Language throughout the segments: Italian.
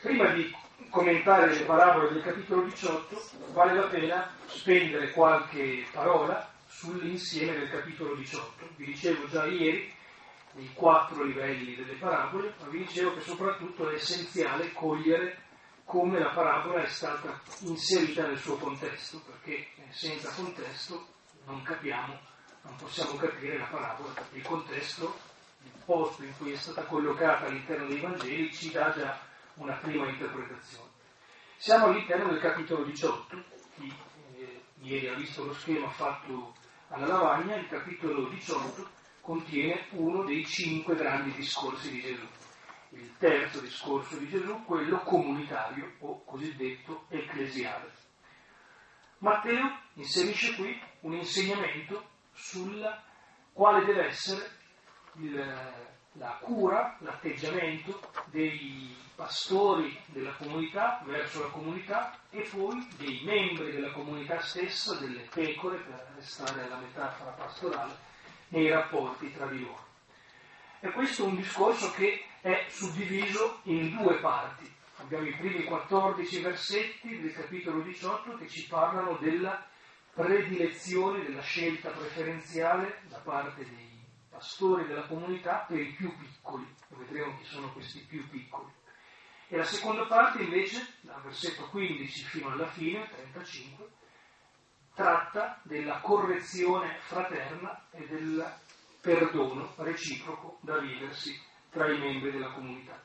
Prima di commentare le parabole del capitolo 18 vale la pena spendere qualche parola sull'insieme del capitolo 18. Vi dicevo già ieri i 4 livelli delle parabole, ma vi dicevo che soprattutto è essenziale cogliere come la parabola è stata inserita nel suo contesto, perché senza contesto non possiamo capire la parabola, perché il contesto, il posto in cui è stata collocata all'interno dei Vangeli ci dà già una prima interpretazione. Siamo all'interno del capitolo 18, chi ieri ha visto lo schema fatto alla lavagna. Il capitolo 18 contiene uno dei 5 grandi discorsi di Gesù. Il terzo discorso di Gesù, quello comunitario o cosiddetto ecclesiale. Matteo inserisce qui un insegnamento sulla quale deve essere la cura, l'atteggiamento dei pastori della comunità verso la comunità e poi dei membri della comunità stessa, delle pecore, per restare alla metafora pastorale, nei rapporti tra di loro. E questo è un discorso che è suddiviso in 2 parti. Abbiamo i primi 14 versetti del capitolo 18 che ci parlano della predilezione, della scelta preferenziale da parte dei pastori della comunità per i più piccoli. E vedremo chi sono questi più piccoli. E la seconda parte invece, dal versetto 15 fino alla fine, 35, tratta della correzione fraterna e del perdono reciproco da viversi tra i membri della comunità.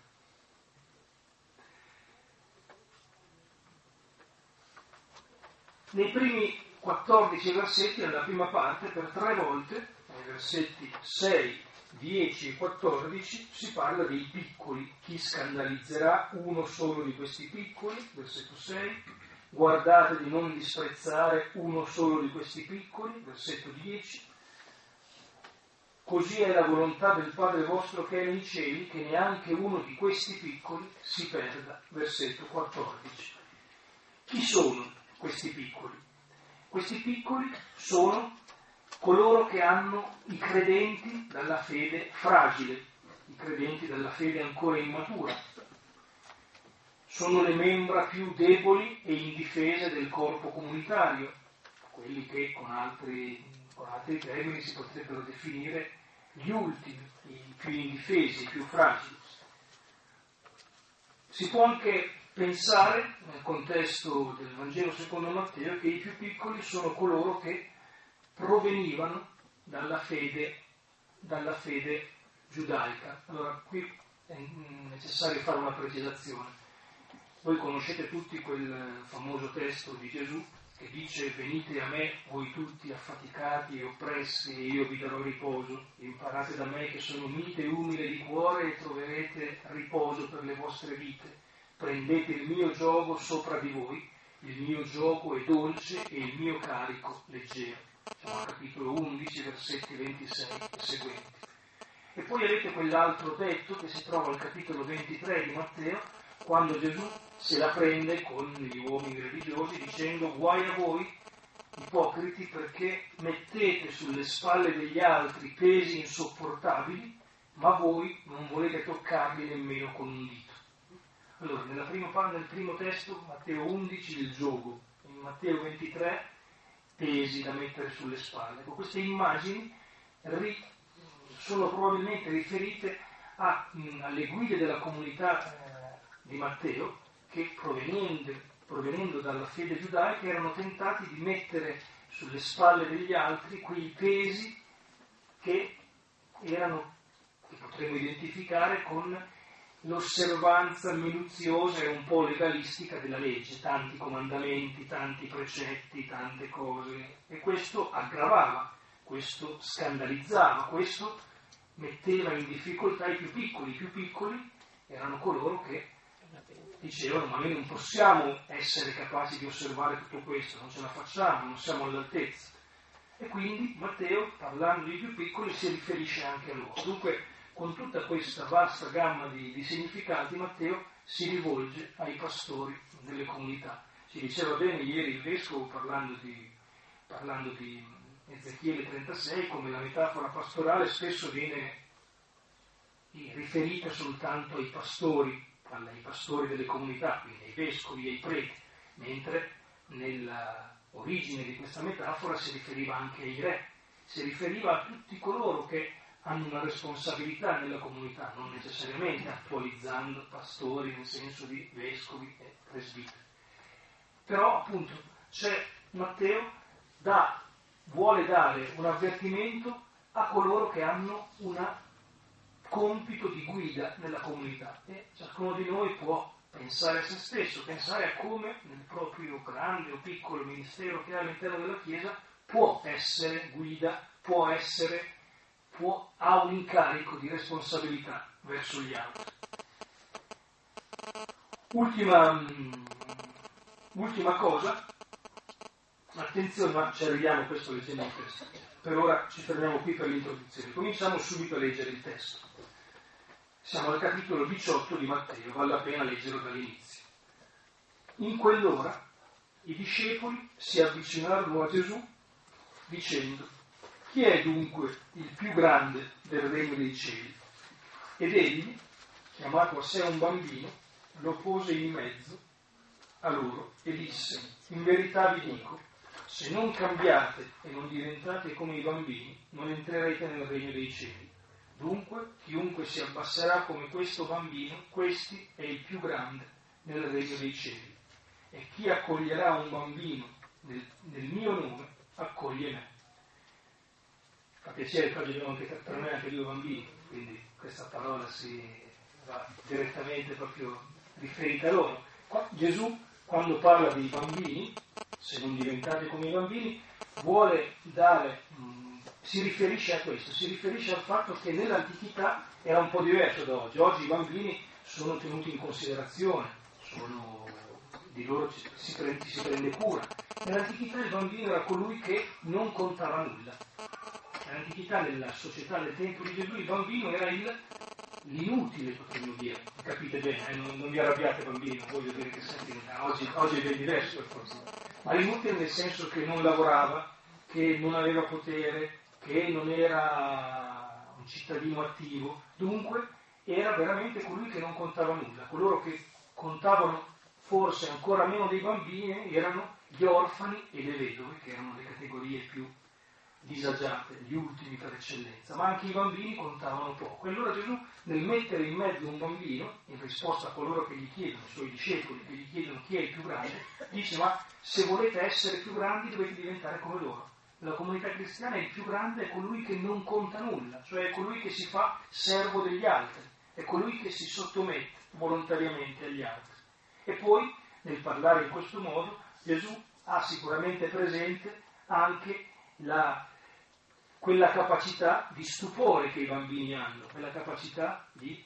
Nei primi 14 versetti, nella prima parte, per 3 volte, nei versetti 6, 10 e 14, si parla dei piccoli. Chi scandalizzerà uno solo di questi piccoli? Versetto 6. Guardate di non disprezzare uno solo di questi piccoli? Versetto 10. Così è la volontà del Padre vostro che è nei cieli, che neanche uno di questi piccoli si perda. Versetto 14. Chi sono questi piccoli? Questi piccoli sono coloro che hanno i credenti dalla fede fragile, i credenti dalla fede ancora immatura. Sono le membra più deboli e indifese del corpo comunitario, quelli che con altri termini si potrebbero definire gli ultimi, i più indifesi, i più fragili. Si può anche pensare, nel contesto del Vangelo secondo Matteo, che i più piccoli sono coloro che provenivano dalla fede giudaica. Allora, qui è necessario fare una precisazione. Voi conoscete tutti quel famoso testo di Gesù che dice: venite a me voi tutti affaticati e oppressi e io vi darò riposo. Imparate da me che sono mite e umile di cuore e troverete riposo per le vostre vite. Prendete il mio giogo sopra di voi, il mio giogo è dolce e il mio carico leggero. Siamo al capitolo 11, versetti 26 e seguenti. E poi avete quell'altro detto che si trova al capitolo 23 di Matteo, quando Gesù se la prende con gli uomini religiosi dicendo: guai a voi, ipocriti, perché mettete sulle spalle degli altri pesi insopportabili, ma voi non volete toccarli nemmeno con un dito. Allora, nel primo testo, Matteo 11, il giogo, in Matteo 23, pesi da mettere sulle spalle. Queste immagini sono probabilmente riferite alle guide della comunità di Matteo, che provenendo dalla fede giudaica erano tentati di mettere sulle spalle degli altri quei pesi che potremmo identificare con l'osservanza minuziosa e un po' legalistica della legge, tanti comandamenti, tanti precetti, tante cose, e questo aggravava, questo scandalizzava, questo metteva in difficoltà i più piccoli. I più piccoli erano coloro che dicevano: ma noi non possiamo essere capaci di osservare tutto questo, non ce la facciamo, non siamo all'altezza. E quindi Matteo, parlando dei più piccoli, si riferisce anche a loro. Dunque, con tutta questa vasta gamma di significati, Matteo si rivolge ai pastori delle comunità. Ci diceva bene ieri il Vescovo, parlando di Ezechiele 36, come la metafora pastorale spesso viene riferita soltanto ai pastori parla ai pastori delle comunità, quindi ai vescovi e ai preti, mentre nella origine di questa metafora si riferiva anche ai re, si riferiva a tutti coloro che hanno una responsabilità nella comunità, non necessariamente attualizzando pastori nel senso di vescovi e presbiteri. Però appunto Matteo vuole dare un avvertimento a coloro che hanno un compito di guida nella comunità, e ciascuno di noi può pensare a se stesso, pensare a come nel proprio grande o piccolo ministero che ha all'interno della Chiesa può essere guida, ha un incarico di responsabilità verso gli altri. Ultima cosa, attenzione, ma ci arriviamo, questo leggendo il testo. Per ora ci fermiamo qui per l'introduzione. Cominciamo subito a leggere il testo. Siamo al capitolo 18 di Matteo, vale la pena leggerlo dall'inizio. In quell'ora i discepoli si avvicinarono a Gesù dicendo: chi è dunque il più grande del regno dei cieli? Ed egli, chiamato a sé un bambino, lo pose in mezzo a loro e disse: in verità vi dico, se non cambiate e non diventate come i bambini, non entrerete nel regno dei cieli. Dunque, chiunque si abbasserà come questo bambino, questi è il più grande nel regno dei cieli. E chi accoglierà un bambino nel mio nome, accoglie me. Fa piacere che oggi abbiamo anche per me anche due bambini, quindi questa parola si va direttamente proprio riferita a loro. Gesù, quando parla dei bambini, se non diventate come i bambini, vuole dare, si riferisce a questo, si riferisce al fatto che nell'antichità era un po' diverso da oggi. Oggi i bambini sono tenuti in considerazione, di loro ci si prende cura. Nell'antichità il bambino era colui che non contava nulla. Nell'antichità, nella società del tempo di Gesù, il bambino era l'inutile, potremmo dire. Capite bene, non vi arrabbiate bambini, non voglio dire che oggi è ben diverso per forza. Ma l'inutile nel senso che non lavorava, che non aveva potere, che non era un cittadino attivo, dunque era veramente colui che non contava nulla. Coloro che contavano forse ancora meno dei bambini erano gli orfani e le vedove, che erano le categorie più disagiate, gli ultimi per eccellenza, ma anche i bambini contavano poco. E allora Gesù, nel mettere in mezzo un bambino, in risposta a coloro che gli chiedono, i suoi discepoli che gli chiedono chi è il più grande, dice: ma se volete essere più grandi dovete diventare come loro. Nella comunità cristiana il più grande è colui che non conta nulla, cioè è colui che si fa servo degli altri, è colui che si sottomette volontariamente agli altri. E poi, nel parlare in questo modo, Gesù ha sicuramente presente anche quella capacità di stupore che i bambini hanno, quella capacità di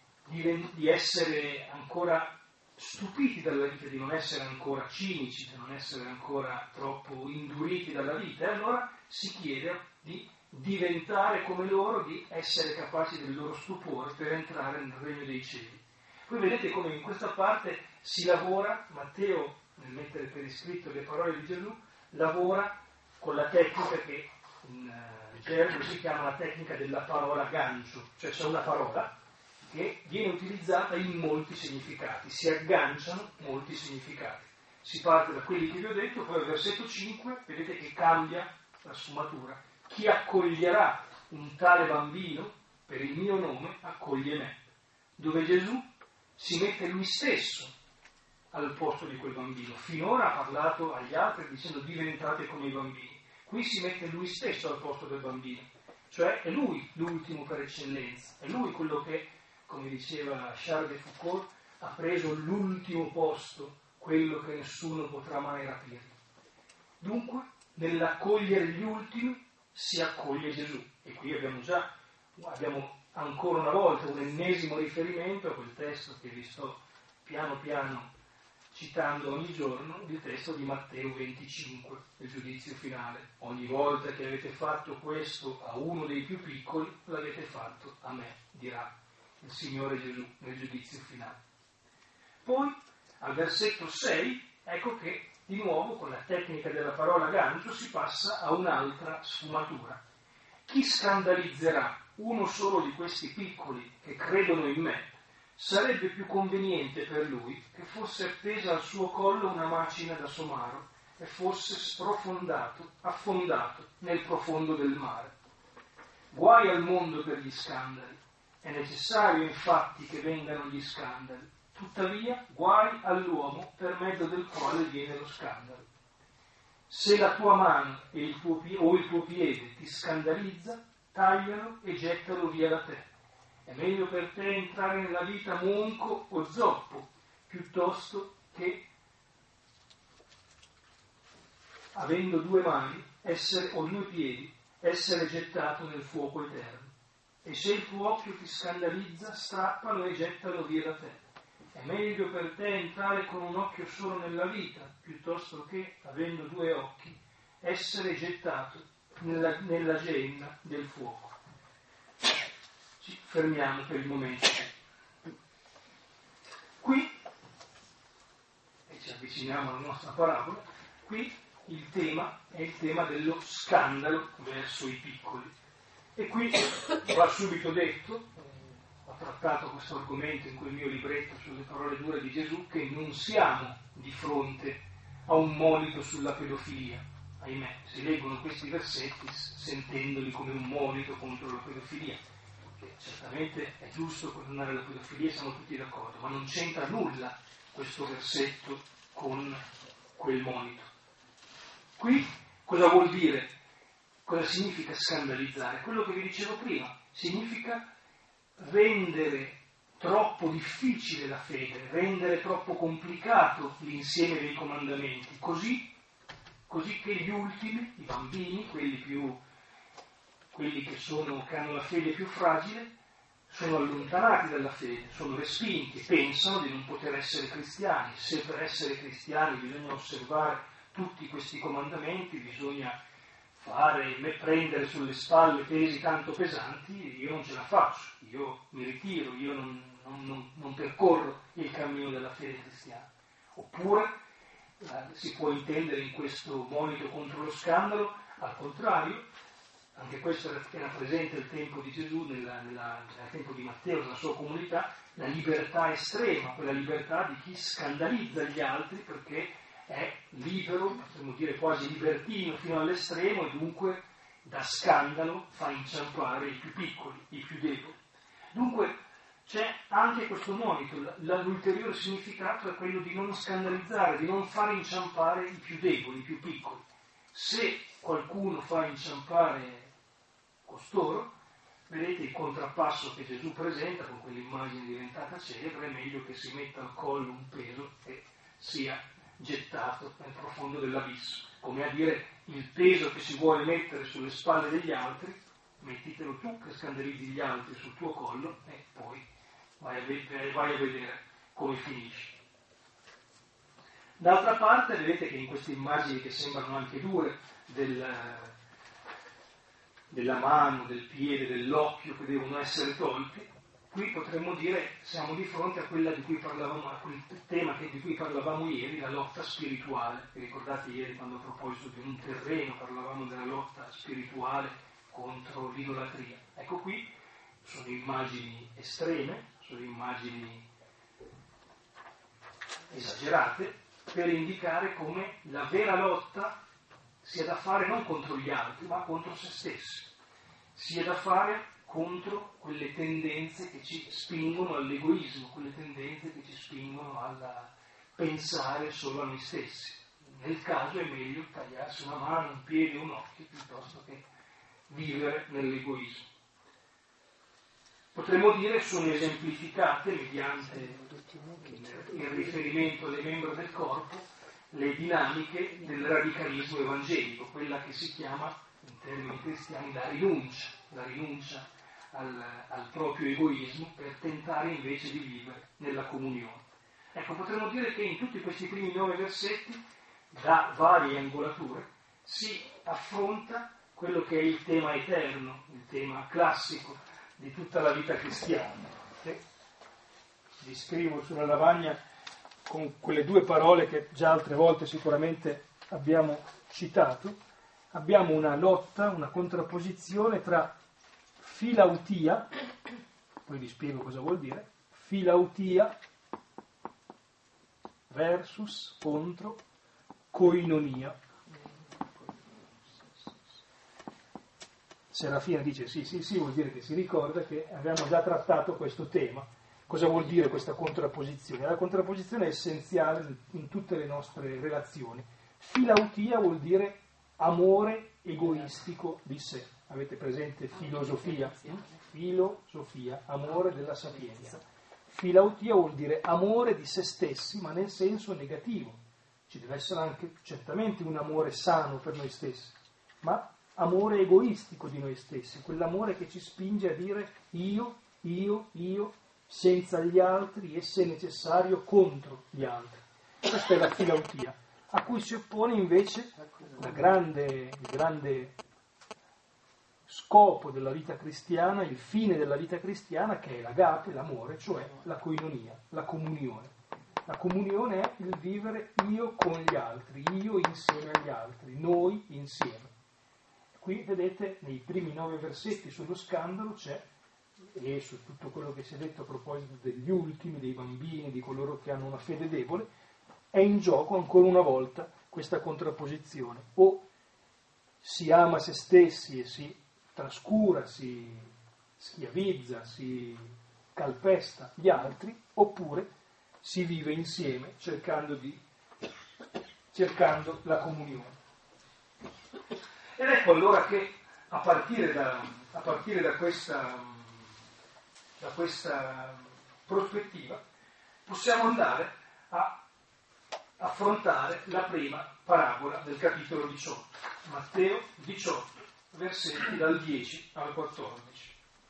essere ancora stupiti dalla vita, di non essere ancora cinici, di non essere ancora troppo induriti dalla vita. E allora si chiede di diventare come loro, di essere capaci del loro stupore per entrare nel regno dei cieli. Voi vedete come in questa parte si lavora, Matteo, nel mettere per iscritto le parole di Gesù, lavora con la tecnica che in gergo si chiama la tecnica della parola gancio, cioè c'è una parola che viene utilizzata in molti significati, si agganciano molti significati. Si parte da quelli che vi ho detto, poi al versetto 5 vedete che cambia la sfumatura. Chi accoglierà un tale bambino per il mio nome, accoglie me. Dove Gesù si mette lui stesso al posto di quel bambino. Finora ha parlato agli altri dicendo: diventate come i bambini. Qui si mette lui stesso al posto del bambino, cioè è lui l'ultimo per eccellenza, è lui quello che, come diceva Charles de Foucault, ha preso l'ultimo posto, quello che nessuno potrà mai rapire. Dunque, nell'accogliere gli ultimi si accoglie Gesù. E qui abbiamo ancora una volta un ennesimo riferimento a quel testo che vi sto piano piano citando ogni giorno, il testo di Matteo 25, il giudizio finale. Ogni volta che avete fatto questo a uno dei più piccoli, l'avete fatto a me, dirà il Signore Gesù nel giudizio finale. Poi, al versetto 6, ecco che di nuovo con la tecnica della parola gancio si passa a un'altra sfumatura. Chi scandalizzerà uno solo di questi piccoli che credono in me, sarebbe più conveniente per lui che fosse appesa al suo collo una macina da somaro e fosse affondato nel profondo del mare. Guai al mondo per gli scandali, è necessario infatti che vengano gli scandali, tuttavia guai all'uomo per mezzo del quale viene lo scandalo. Se la tua mano e il tuo piede ti scandalizza, taglialo e gettalo via da te. È meglio per te entrare nella vita monco o zoppo, piuttosto che, avendo 2 mani o 2 piedi, essere gettato nel fuoco eterno. E se il tuo occhio ti scandalizza, strappalo e gettalo via da te. È meglio per te entrare con un occhio solo nella vita, piuttosto che, avendo 2 occhi, essere gettato nella genna del fuoco. Ci fermiamo per il momento. Qui, e ci avviciniamo alla nostra parabola, qui il tema è il tema dello scandalo verso i piccoli. E qui va subito detto, ho trattato questo argomento in quel mio libretto sulle parole dure di Gesù, che non siamo di fronte a un monito sulla pedofilia. Ahimè, si leggono questi versetti sentendoli come un monito contro la pedofilia, che certamente è giusto condannare la pedofilia, siamo tutti d'accordo, ma non c'entra nulla questo versetto con quel monito. Qui cosa vuol dire? Cosa significa scandalizzare? Quello che vi dicevo prima, significa rendere troppo difficile la fede, rendere troppo complicato l'insieme dei comandamenti, così che gli ultimi, i bambini, quelli che hanno la fede più fragile, sono allontanati dalla fede, sono respinti, pensano di non poter essere cristiani. Se per essere cristiani bisogna osservare tutti questi comandamenti, bisogna prendere sulle spalle pesi tanto pesanti, io non ce la faccio, io mi ritiro, io non percorro il cammino della fede cristiana. Oppure si può intendere in questo monito contro lo scandalo, al contrario, anche questo era presente al tempo di Gesù, nel tempo di Matteo, nella sua comunità, la libertà estrema, quella libertà di chi scandalizza gli altri perché è libero, potremmo dire quasi libertino fino all'estremo, e dunque da scandalo fa inciampare i più piccoli, i più deboli. Dunque c'è anche questo monito, l'ulteriore significato è quello di non scandalizzare, di non fare inciampare i più deboli, i più piccoli. Se qualcuno fa inciampare costoro, vedete il contrappasso che Gesù presenta con quell'immagine diventata celebre, è meglio che si metta al collo un peso e sia gettato nel profondo dell'abisso, come a dire il peso che si vuole mettere sulle spalle degli altri, mettitelo tu che scandalizzi gli altri sul tuo collo e poi vai a vedere come finisci. D'altra parte vedete che in queste immagini che sembrano anche dure della mano, del piede, dell'occhio che devono essere tolti, qui potremmo dire siamo di fronte a quella di cui parlavamo, a quel tema di cui parlavamo ieri, la lotta spirituale. Vi ricordate ieri quando a proposito di un terreno parlavamo della lotta spirituale contro l'idolatria? Ecco, qui sono immagini estreme, sono immagini esagerate per indicare come la vera lotta sia da fare non contro gli altri ma contro se stessi, sia da fare contro quelle tendenze che ci spingono all'egoismo, quelle tendenze che ci spingono a pensare solo a noi stessi. Nel caso è meglio tagliarsi una mano, un piede, un occhio, piuttosto che vivere nell'egoismo. Potremmo dire sono esemplificate mediante il riferimento alle membra del corpo le dinamiche del radicalismo evangelico, quella che si chiama in termini cristiani la rinuncia al proprio egoismo per tentare invece di vivere nella comunione. Ecco, potremmo dire che in tutti questi primi 9 versetti, da varie angolature, si affronta quello che è il tema eterno, il tema classico di tutta la vita cristiana. Vi scrivo sulla lavagna con quelle 2 parole che già altre volte sicuramente abbiamo citato. Abbiamo una lotta, una contrapposizione tra filautia, poi vi spiego cosa vuol dire, filautia versus contro koinonia. Serafina dice sì, vuol dire che si ricorda che abbiamo già trattato questo tema. Cosa vuol dire questa contrapposizione? La contrapposizione è essenziale in tutte le nostre relazioni. Filautia vuol dire amore egoistico di sé. Avete presente filosofia? Filosofia, amore della sapienza. Filautia vuol dire amore di se stessi, ma nel senso negativo. Ci deve essere anche certamente un amore sano per noi stessi, ma amore egoistico di noi stessi, quell'amore che ci spinge a dire io, senza gli altri e se necessario contro gli altri. Questa è la filautia, a cui si oppone invece il grande scopo della vita cristiana, il fine della vita cristiana, che è l'agape, l'amore, cioè la koinonia, la comunione. La comunione è il vivere io con gli altri, io insieme agli altri, noi insieme. Qui vedete nei primi 9 versetti sullo scandalo c'è, e su tutto quello che si è detto a proposito degli ultimi, dei bambini, di coloro che hanno una fede debole, è in gioco ancora una volta questa contrapposizione. O si ama se stessi e si trascura, si schiavizza, si calpesta gli altri, oppure si vive insieme cercando la comunione. Ed ecco allora che a partire da questa prospettiva possiamo andare a affrontare la prima parabola del capitolo 18, Matteo 18, versetti dal 10 al 14.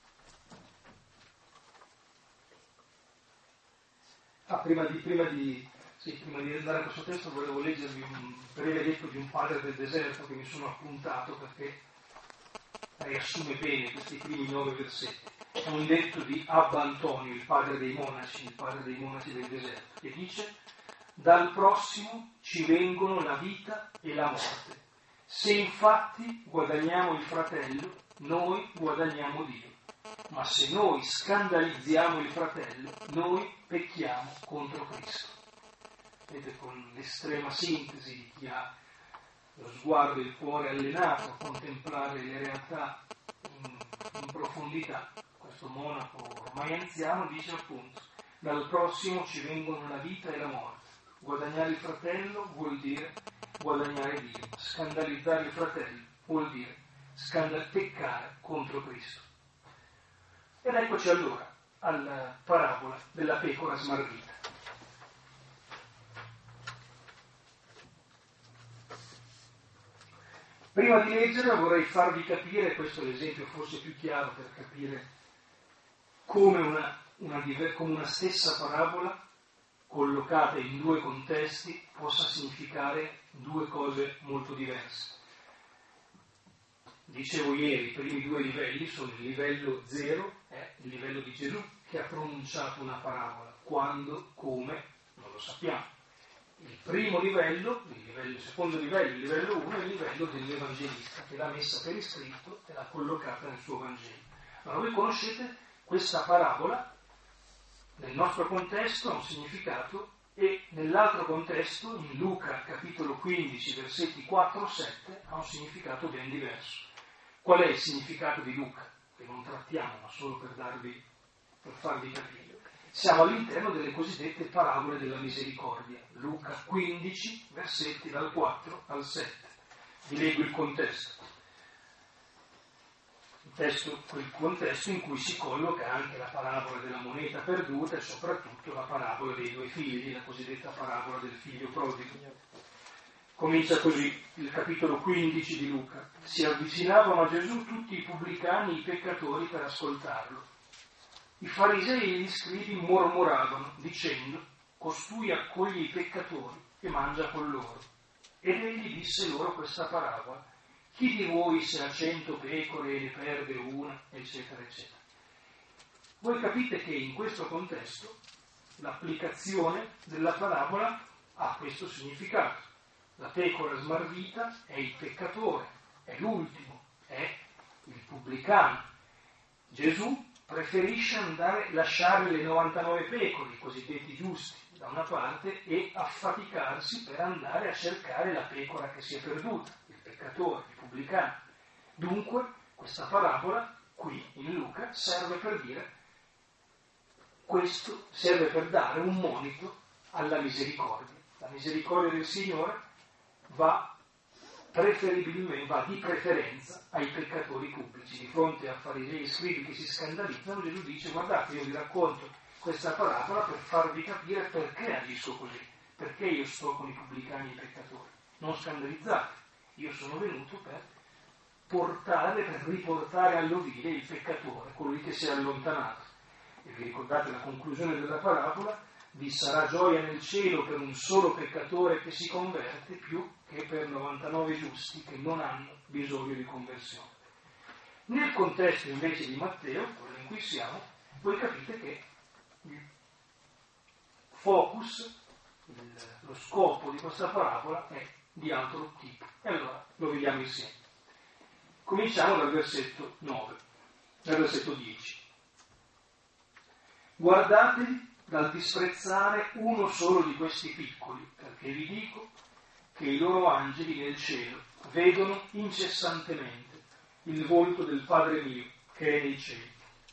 Prima di andare a questo testo volevo leggervi un breve detto di un padre del deserto che mi sono appuntato perché riassume bene questi primi 9 versetti. È un detto di Abba Antonio, il padre dei monaci del deserto, che dice: dal prossimo ci vengono la vita e la morte. Se infatti guadagniamo il fratello, noi guadagniamo Dio. Ma se noi scandalizziamo il fratello, noi pecchiamo contro Cristo. Vedete, con l'estrema sintesi di chi ha lo sguardo e il cuore allenato a contemplare le realtà in profondità, questo monaco ormai anziano dice appunto: dal prossimo ci vengono la vita e la morte. Guadagnare il fratello vuol dire guadagnare Dio. Scandalizzare il fratello vuol dire peccare contro Cristo. Ed eccoci allora alla parabola della pecora smarrita. Prima di leggerla vorrei farvi capire, questo è l'esempio forse più chiaro per capire come una stessa parabola collocata in 2 contesti possa significare 2 cose molto diverse. Dicevo ieri, i primi 2 livelli sono il livello 0, è il livello di Gesù che ha pronunciato una parabola. Quando, come, non lo sappiamo. Il primo livello, il secondo livello, il livello 1 è il livello dell'Evangelista, che l'ha messa per iscritto e l'ha collocata nel suo Vangelo. Allora voi conoscete questa parabola, nel nostro contesto ha un significato e nell'altro contesto, in Luca capitolo 15, versetti 4-7, ha un significato ben diverso. Qual è il significato di Luca? Che non trattiamo, ma solo per farvi capire. Siamo all'interno delle cosiddette parabole della misericordia. Luca 15, versetti dal 4 al 7. Vi leggo il contesto. Quel contesto in cui si colloca anche la parabola della moneta perduta e soprattutto la parabola dei 2 figli, la cosiddetta parabola del figlio prodigo. Comincia così il capitolo 15 di Luca. Si avvicinavano a Gesù tutti i pubblicani e i peccatori per ascoltarlo. I farisei e gli scribi mormoravano, dicendo: costui accoglie i peccatori e mangia con loro. Ed egli disse loro questa parabola: chi di voi se ha 100 pecore e ne perde una, eccetera, eccetera. Voi capite che in questo contesto l'applicazione della parabola ha questo significato. La pecora smarrita è il peccatore, è l'ultimo, è il pubblicano. Gesù preferisce lasciare le 99 pecore, i cosiddetti giusti, da una parte, e affaticarsi per andare a cercare la pecora che si è perduta, il peccatore, il pubblicano. Dunque, questa parabola, qui in Luca, serve per dire questo, serve per dare un monito alla misericordia. La misericordia del Signore va di preferenza ai peccatori pubblici. Di fronte a farisei e scribi che si scandalizzano, Gesù dice: guardate, io vi racconto questa parabola per farvi capire perché agisco così, perché io sto con i pubblicani e i peccatori. Non scandalizzate, io sono venuto per riportare all'ovile il peccatore, colui che si è allontanato. E vi ricordate la conclusione della parabola? Vi sarà gioia nel cielo per un solo peccatore che si converte più che per 99 giusti che non hanno bisogno di conversione. Nel contesto invece di Matteo, quello in cui siamo, voi capite che il focus, lo scopo di questa parabola è di altro tipo. E allora lo vediamo insieme. Cominciamo dal versetto 9, dal versetto 10. Guardatevi dal disprezzare uno solo di questi piccoli, perché vi dico che i loro angeli nel cielo vedono incessantemente il volto del Padre mio che è nei cieli.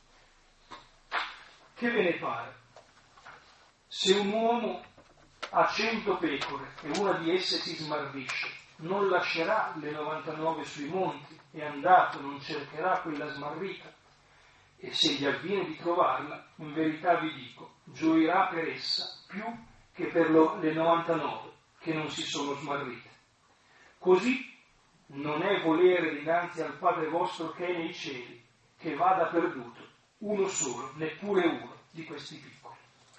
Che ve ne pare? Se un uomo ha 100 pecore e una di esse si smarrisce, non lascerà le 99 sui monti e andato non cercherà quella smarrita? E se gli avviene di trovarla, in verità vi dico, gioirà per essa più che per le 99 che non si sono smarrite. Così non è volere dinanzi al Padre vostro che è nei cieli, che vada perduto uno solo, neppure uno di questi piccoli.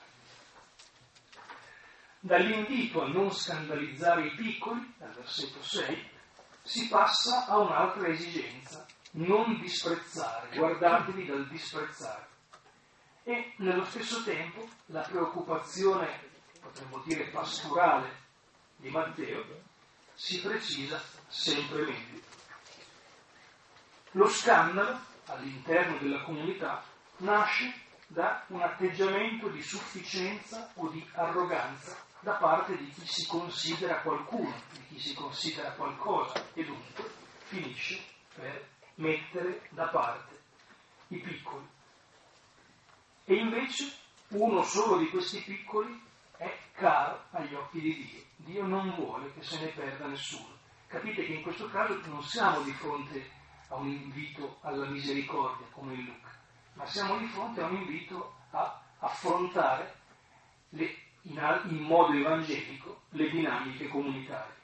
Dall'invito a non scandalizzare i piccoli, dal versetto 6, si passa a un'altra esigenza: non disprezzare, guardatevi dal disprezzare. E nello stesso tempo la preoccupazione, potremmo dire pastorale, di Matteo si precisa sempre meglio. Lo scandalo all'interno della comunità nasce da un atteggiamento di sufficienza o di arroganza da parte di chi si considera qualcuno, di chi si considera qualcosa, e dunque finisce per mettere da parte i piccoli. E invece uno solo di questi piccoli è caro agli occhi di Dio. Dio non vuole che se ne perda nessuno. Capite che in questo caso non siamo di fronte a un invito alla misericordia come in Luca, ma siamo di fronte a un invito a affrontare in modo evangelico le dinamiche comunitarie.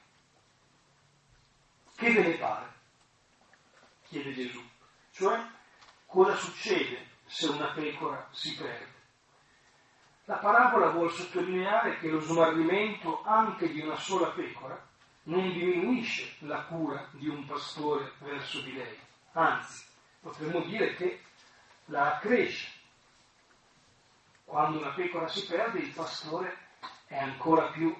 Che ve ne pare? Chiede Gesù. Cioè, cosa succede se una pecora si perde? La parabola vuol sottolineare che lo smarrimento anche di una sola pecora non diminuisce la cura di un pastore verso di lei, anzi, potremmo dire che la accresce. Quando una pecora si perde, il pastore è ancora più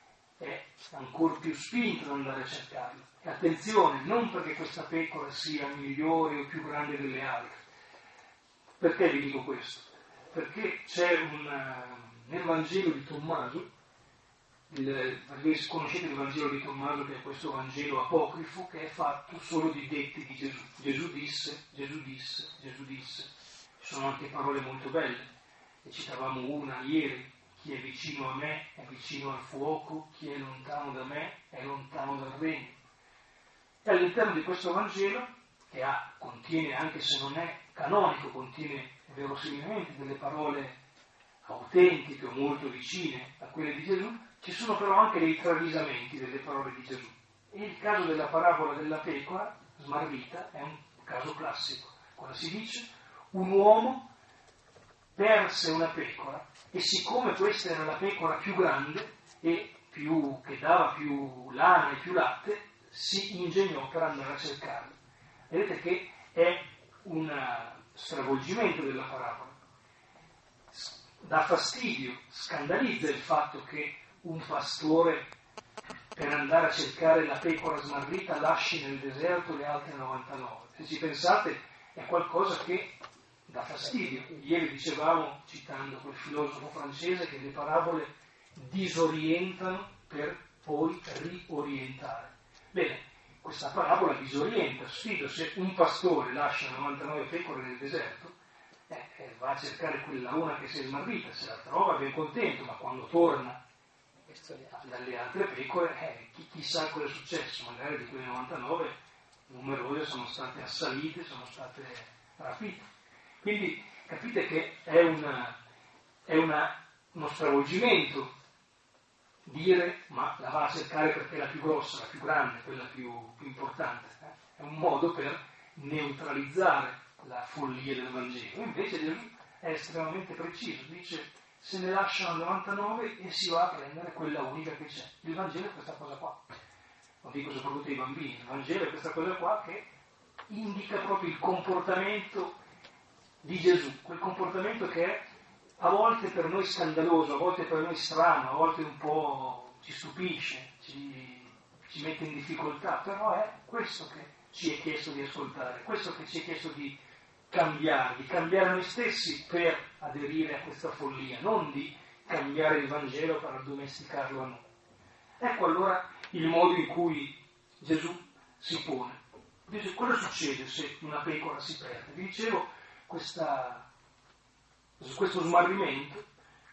spinto ad andare a cercarla. E attenzione, non perché questa pecora sia migliore o più grande delle altre. Perché vi dico questo? Perché c'è nel Vangelo di Tommaso, conoscete il Vangelo di Tommaso, che è questo Vangelo apocrifo che è fatto solo di detti di Gesù. Gesù disse, Gesù disse, Gesù disse. Ci sono anche parole molto belle, ne citavamo una ieri: chi è vicino a me è vicino al fuoco, chi è lontano da me è lontano dal regno. E all'interno di questo Vangelo, che contiene, anche se non è canonico, contiene verosimilmente delle parole autentiche o molto vicine a quelle di Gesù, ci sono però anche dei travisamenti delle parole di Gesù. E il caso della parabola della pecora smarrita è un caso classico. Cosa si dice? Un uomo perse una pecora e siccome questa era la pecora più grande e che dava più lana e più latte, si ingegnò per andare a cercarla. Vedete che è un stravolgimento della parabola. Dà fastidio, scandalizza il fatto che un pastore, per andare a cercare la pecora smarrita, lasci nel deserto le altre 99. Se ci pensate, è qualcosa che dà fastidio. Ieri dicevamo, citando quel filosofo francese, che le parabole disorientano per poi riorientare. Bene, questa parabola disorienta, sfido, se un pastore lascia 99 pecore nel deserto, va a cercare quella una che si è smarrita, se la trova ben contento, ma quando torna dalle altre pecore, chissà cosa è successo, magari di quelle 99 numerose sono state assalite, sono state rapite. Quindi capite che è uno stravolgimento dire ma la va a cercare perché è la più grossa, la più grande, quella più importante. È un modo per neutralizzare la follia del Vangelo. Invece Gesù è estremamente preciso, dice se ne lasciano 99 e si va a prendere quella unica che c'è. Il Vangelo è questa cosa qua. Lo dico soprattutto ai bambini, il Vangelo è questa cosa qua che indica proprio il comportamento di Gesù, quel comportamento che è a volte per noi scandaloso, a volte per noi strano, a volte un po' ci stupisce, ci mette in difficoltà, però è questo che ci è chiesto di ascoltare, questo che ci è chiesto di cambiare noi stessi per aderire a questa follia, non di cambiare il Vangelo per addomesticarlo a noi. Ecco allora il modo in cui Gesù si pone. Dice, cosa succede se una pecora si perde? Vi dicevo, questo smarrimento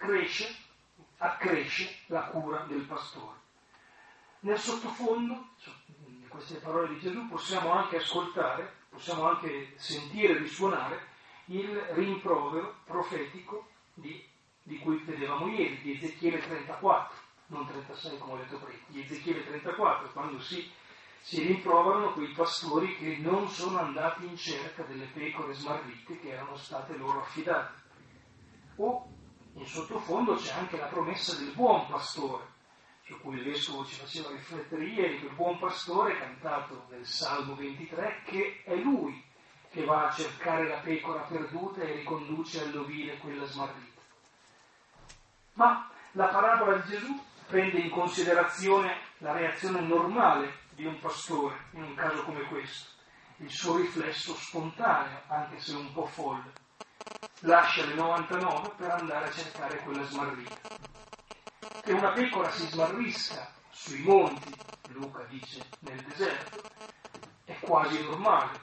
accresce la cura del pastore. Nel sottofondo, in queste parole di Gesù, possiamo anche ascoltare, possiamo anche sentire risuonare il rimprovero profetico di cui vedevamo ieri, di Ezechiele 34, non 36 come ho detto prima, di Ezechiele 34, quando si rimproverano quei pastori che non sono andati in cerca delle pecore smarrite che erano state loro affidate. O in sottofondo c'è anche la promessa del buon pastore, su cui il vescovo ci faceva riflettere ieri, quel buon pastore cantato nel Salmo 23, che è lui che va a cercare la pecora perduta e riconduce all'ovile quella smarrita. Ma la parabola di Gesù prende in considerazione la reazione normale di un pastore in un caso come questo, il suo riflesso spontaneo, anche se un po' folle. Lascia le 99 per andare a cercare quella smarrita. Che una pecora si smarrisca sui monti, Luca dice nel deserto, è quasi normale.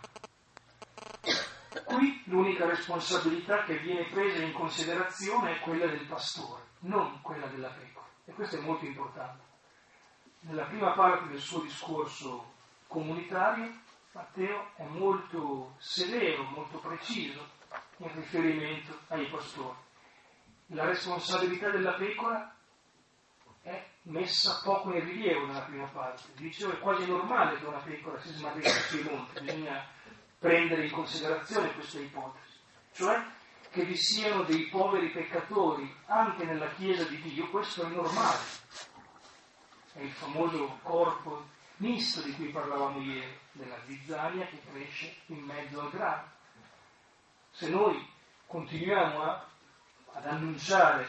Qui l'unica responsabilità che viene presa in considerazione è quella del pastore, non quella della pecora. E questo è molto importante. Nella prima parte del suo discorso comunitario, Matteo è molto severo, molto preciso in riferimento ai pastori. La responsabilità della pecora è messa poco in rilievo nella prima parte. Dicevo, è quasi normale che una pecora si smarrisca sui monti, bisogna prendere in considerazione questa ipotesi, cioè che vi siano dei poveri peccatori anche nella Chiesa di Dio, questo è normale. È il famoso corpo misto di cui parlavamo ieri, della zizzania che cresce in mezzo al grano. Se noi continuiamo ad annunciare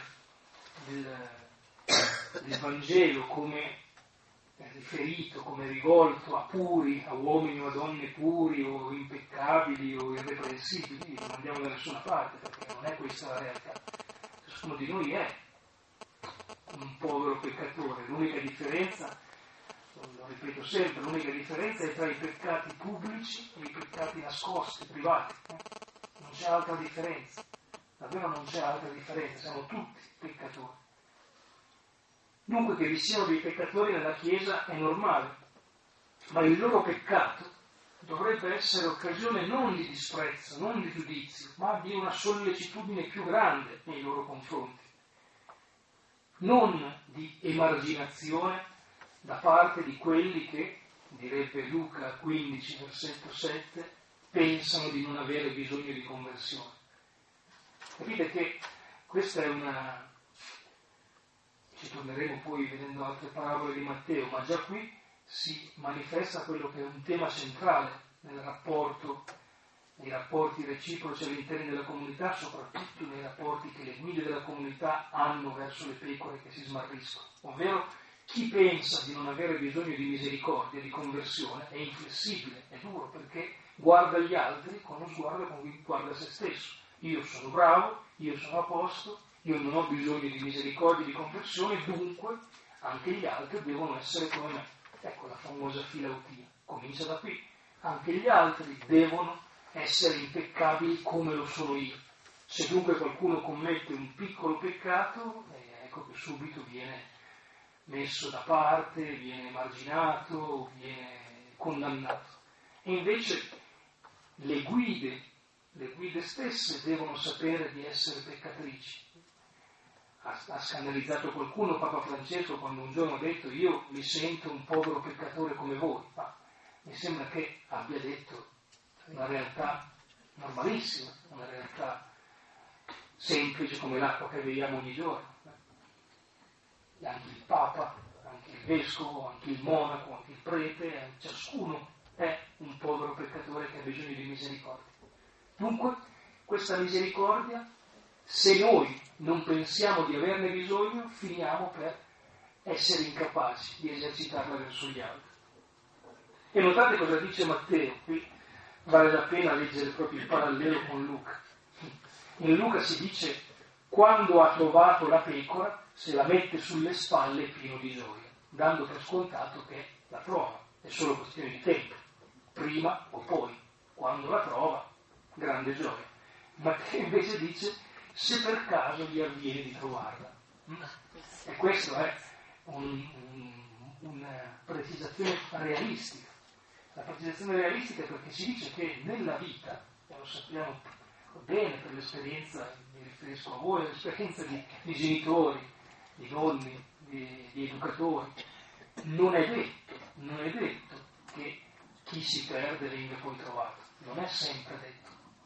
il Vangelo come riferito, come rivolto a puri, a uomini o a donne puri o impeccabili o irreprensibili, non andiamo da nessuna parte, perché non è questa la realtà. Ciascuno di noi è un povero peccatore. L'unica differenza, lo ripeto sempre, l'unica differenza è tra i peccati pubblici e i peccati nascosti, privati. Non c'è altra differenza, davvero non c'è altra differenza, siamo tutti peccatori. Dunque che vi siano dei peccatori nella Chiesa è normale, ma il loro peccato dovrebbe essere occasione non di disprezzo, non di giudizio, ma di una sollecitudine più grande nei loro confronti, non di emarginazione da parte di quelli che, direbbe Luca 15, versetto 7, pensano di non avere bisogno di conversione. Capite che questa è una... Ci torneremo poi vedendo altre parabole di Matteo, ma già qui si manifesta quello che è un tema centrale nel rapporto, nei rapporti reciproci all'interno della comunità, soprattutto nei rapporti che le guide della comunità hanno verso le pecore che si smarriscono. Ovvero, chi pensa di non avere bisogno di misericordia, di conversione, è inflessibile, è duro, perché guarda gli altri con lo sguardo con cui guarda se stesso. io sono bravo, io sono a posto, io non ho bisogno di misericordia e di conversione, dunque anche gli altri devono essere come me. Ecco la famosa filautia, comincia da qui. Anche gli altri devono essere impeccabili come lo sono io. Se dunque qualcuno commette un piccolo peccato, ecco che subito viene messo da parte, viene emarginato, viene condannato. E invece le guide stesse devono sapere di essere peccatrici. Ha scandalizzato qualcuno Papa Francesco quando un giorno ha detto io mi sento un povero peccatore come voi, ma mi sembra che abbia detto una realtà normalissima, una realtà semplice come l'acqua che beviamo ogni giorno. E anche il Papa, anche il Vescovo, anche il Monaco, anche il Prete, ciascuno è un povero peccatore che ha bisogno di misericordia. Dunque, questa misericordia, se noi non pensiamo di averne bisogno, finiamo per essere incapaci di esercitarla verso gli altri. E notate cosa dice Matteo, qui vale la pena leggere proprio il parallelo con Luca. In Luca si dice, quando ha trovato la pecora, se la mette sulle spalle pieno di gioia, dando per scontato che la trova, è solo questione di tempo, prima o poi, quando la trova, grande gioia. Matteo invece dice, se per caso gli avviene di trovarla. E questo è una precisazione realistica. La precisazione realistica è perché si dice che nella vita, e lo sappiamo bene per l'esperienza, mi riferisco a voi, l'esperienza di genitori, di nonni, di educatori, non è detto che chi si perde venga poi trovato, non è sempre detto.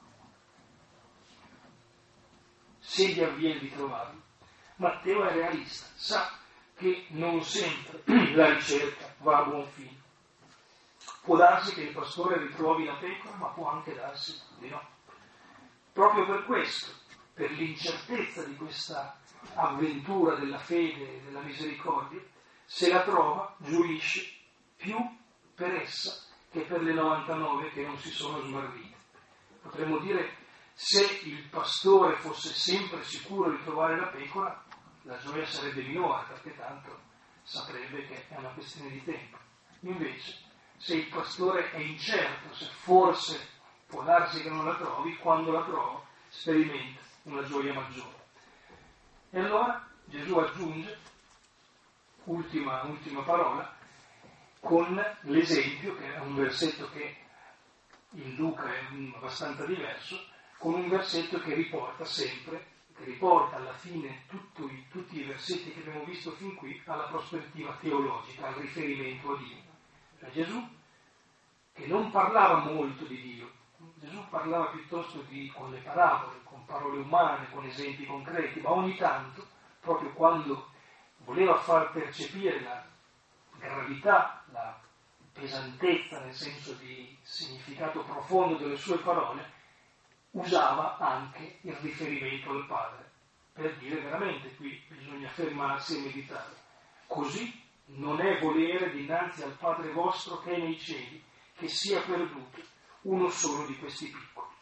Se gli avviene di trovarlo. Matteo è realista, sa che non sempre la ricerca va a buon fine. Può darsi che il pastore ritrovi la pecora, ma può anche darsi di no. Proprio per questo, per l'incertezza di questa avventura della fede e della misericordia, se la trova, gioisce più per essa che per le 99 che non si sono smarrite. Potremmo dire, se il pastore fosse sempre sicuro di trovare la pecora, la gioia sarebbe minore, perché tanto saprebbe che è una questione di tempo. Invece, se il pastore è incerto, se forse può darsi che non la trovi, quando la trova sperimenta una gioia maggiore. E allora Gesù aggiunge, ultima parola, con l'esempio, che è un versetto che in Luca è abbastanza diverso, con un versetto che riporta alla fine tutti i versetti che abbiamo visto fin qui alla prospettiva teologica, al riferimento a Dio. Cioè Gesù, che non parlava molto di Dio, Gesù parlava piuttosto con le parabole, con parole umane, con esempi concreti, ma ogni tanto, proprio quando voleva far percepire la gravità, la pesantezza nel senso di significato profondo delle sue parole, usava anche il riferimento al Padre, per dire veramente qui bisogna fermarsi e meditare. Così non è volere dinanzi al Padre vostro che è nei cieli, che sia perduto uno solo di questi piccoli.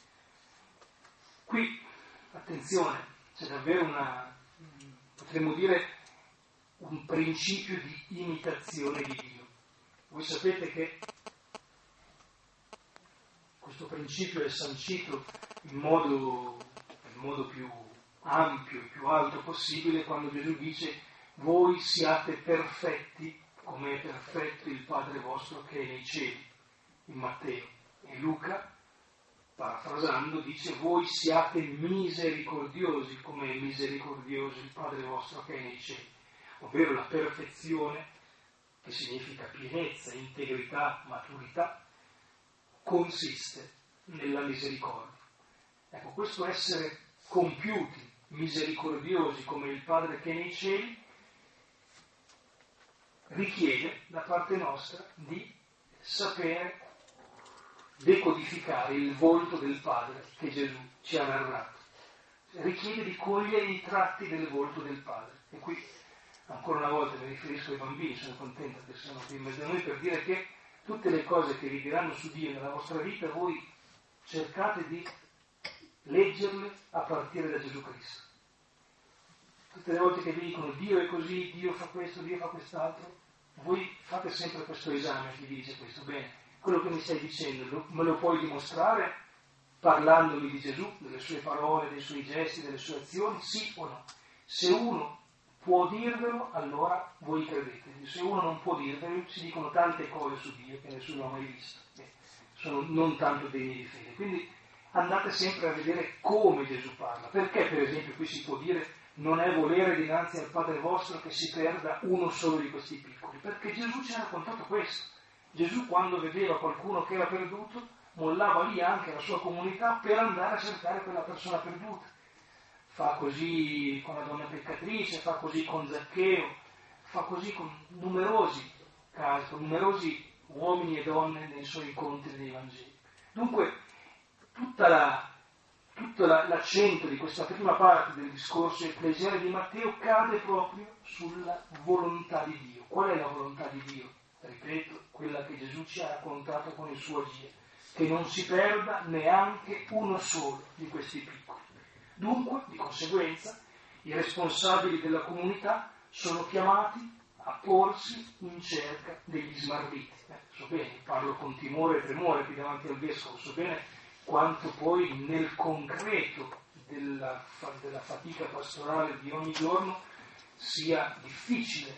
Qui, attenzione, c'è davvero potremmo dire, un principio di imitazione di Dio. Voi sapete che questo principio è sancito in modo più ampio e più alto possibile quando Gesù dice voi siate perfetti come è perfetto il Padre vostro che è nei cieli, in Matteo. E Luca, parafrasando, dice voi siate misericordiosi come è misericordioso il Padre vostro che è nei cieli, ovvero la perfezione, che significa pienezza, integrità, maturità, consiste nella misericordia. Ecco, questo essere compiuti, misericordiosi come il Padre che è nei cieli, richiede da parte nostra di sapere decodificare il volto del Padre che Gesù ci ha narrato. Richiede di cogliere i tratti del volto del Padre. E qui, ancora una volta, mi riferisco ai bambini, sono contento che siano qui in mezzo a noi per dire che tutte le cose che vi diranno su Dio nella vostra vita, voi cercate di leggerle a partire da Gesù Cristo. Tutte le volte che vi dicono Dio è così, Dio fa questo, Dio fa quest'altro, voi fate sempre questo esame, chi vi dice questo. Bene, quello che mi stai dicendo me lo puoi dimostrare parlandomi di Gesù, delle sue parole, dei suoi gesti, delle sue azioni, sì o no? Se uno può dirvelo, allora voi credete. Se uno non può dirvelo, si dicono tante cose su Dio che nessuno ha mai visto, sono non tanto degni di fede. Quindi andate sempre a vedere come Gesù parla. Perché, per esempio, qui si può dire non è volere dinanzi al Padre vostro che si perda uno solo di questi piccoli? Perché Gesù ci ha raccontato questo. Gesù, quando vedeva qualcuno che era perduto, mollava lì anche la sua comunità per andare a cercare quella persona perduta. Fa così con la donna peccatrice, fa così con Zaccheo, fa così con numerosi casi, con numerosi uomini e donne nei suoi incontri nei Vangeli. Dunque, tutto l'accento di questa prima parte del discorso ecclesiale di Matteo cade proprio sulla volontà di Dio. Qual è la volontà di Dio? Ripeto, quella che Gesù ci ha raccontato con il suo agire, che non si perda neanche uno solo di questi piccoli. Dunque, di conseguenza, i responsabili della comunità sono chiamati a porsi in cerca degli smarriti. So bene, parlo con timore e tremore qui davanti al Vescovo, so bene quanto poi nel concreto della fatica pastorale di ogni giorno sia difficile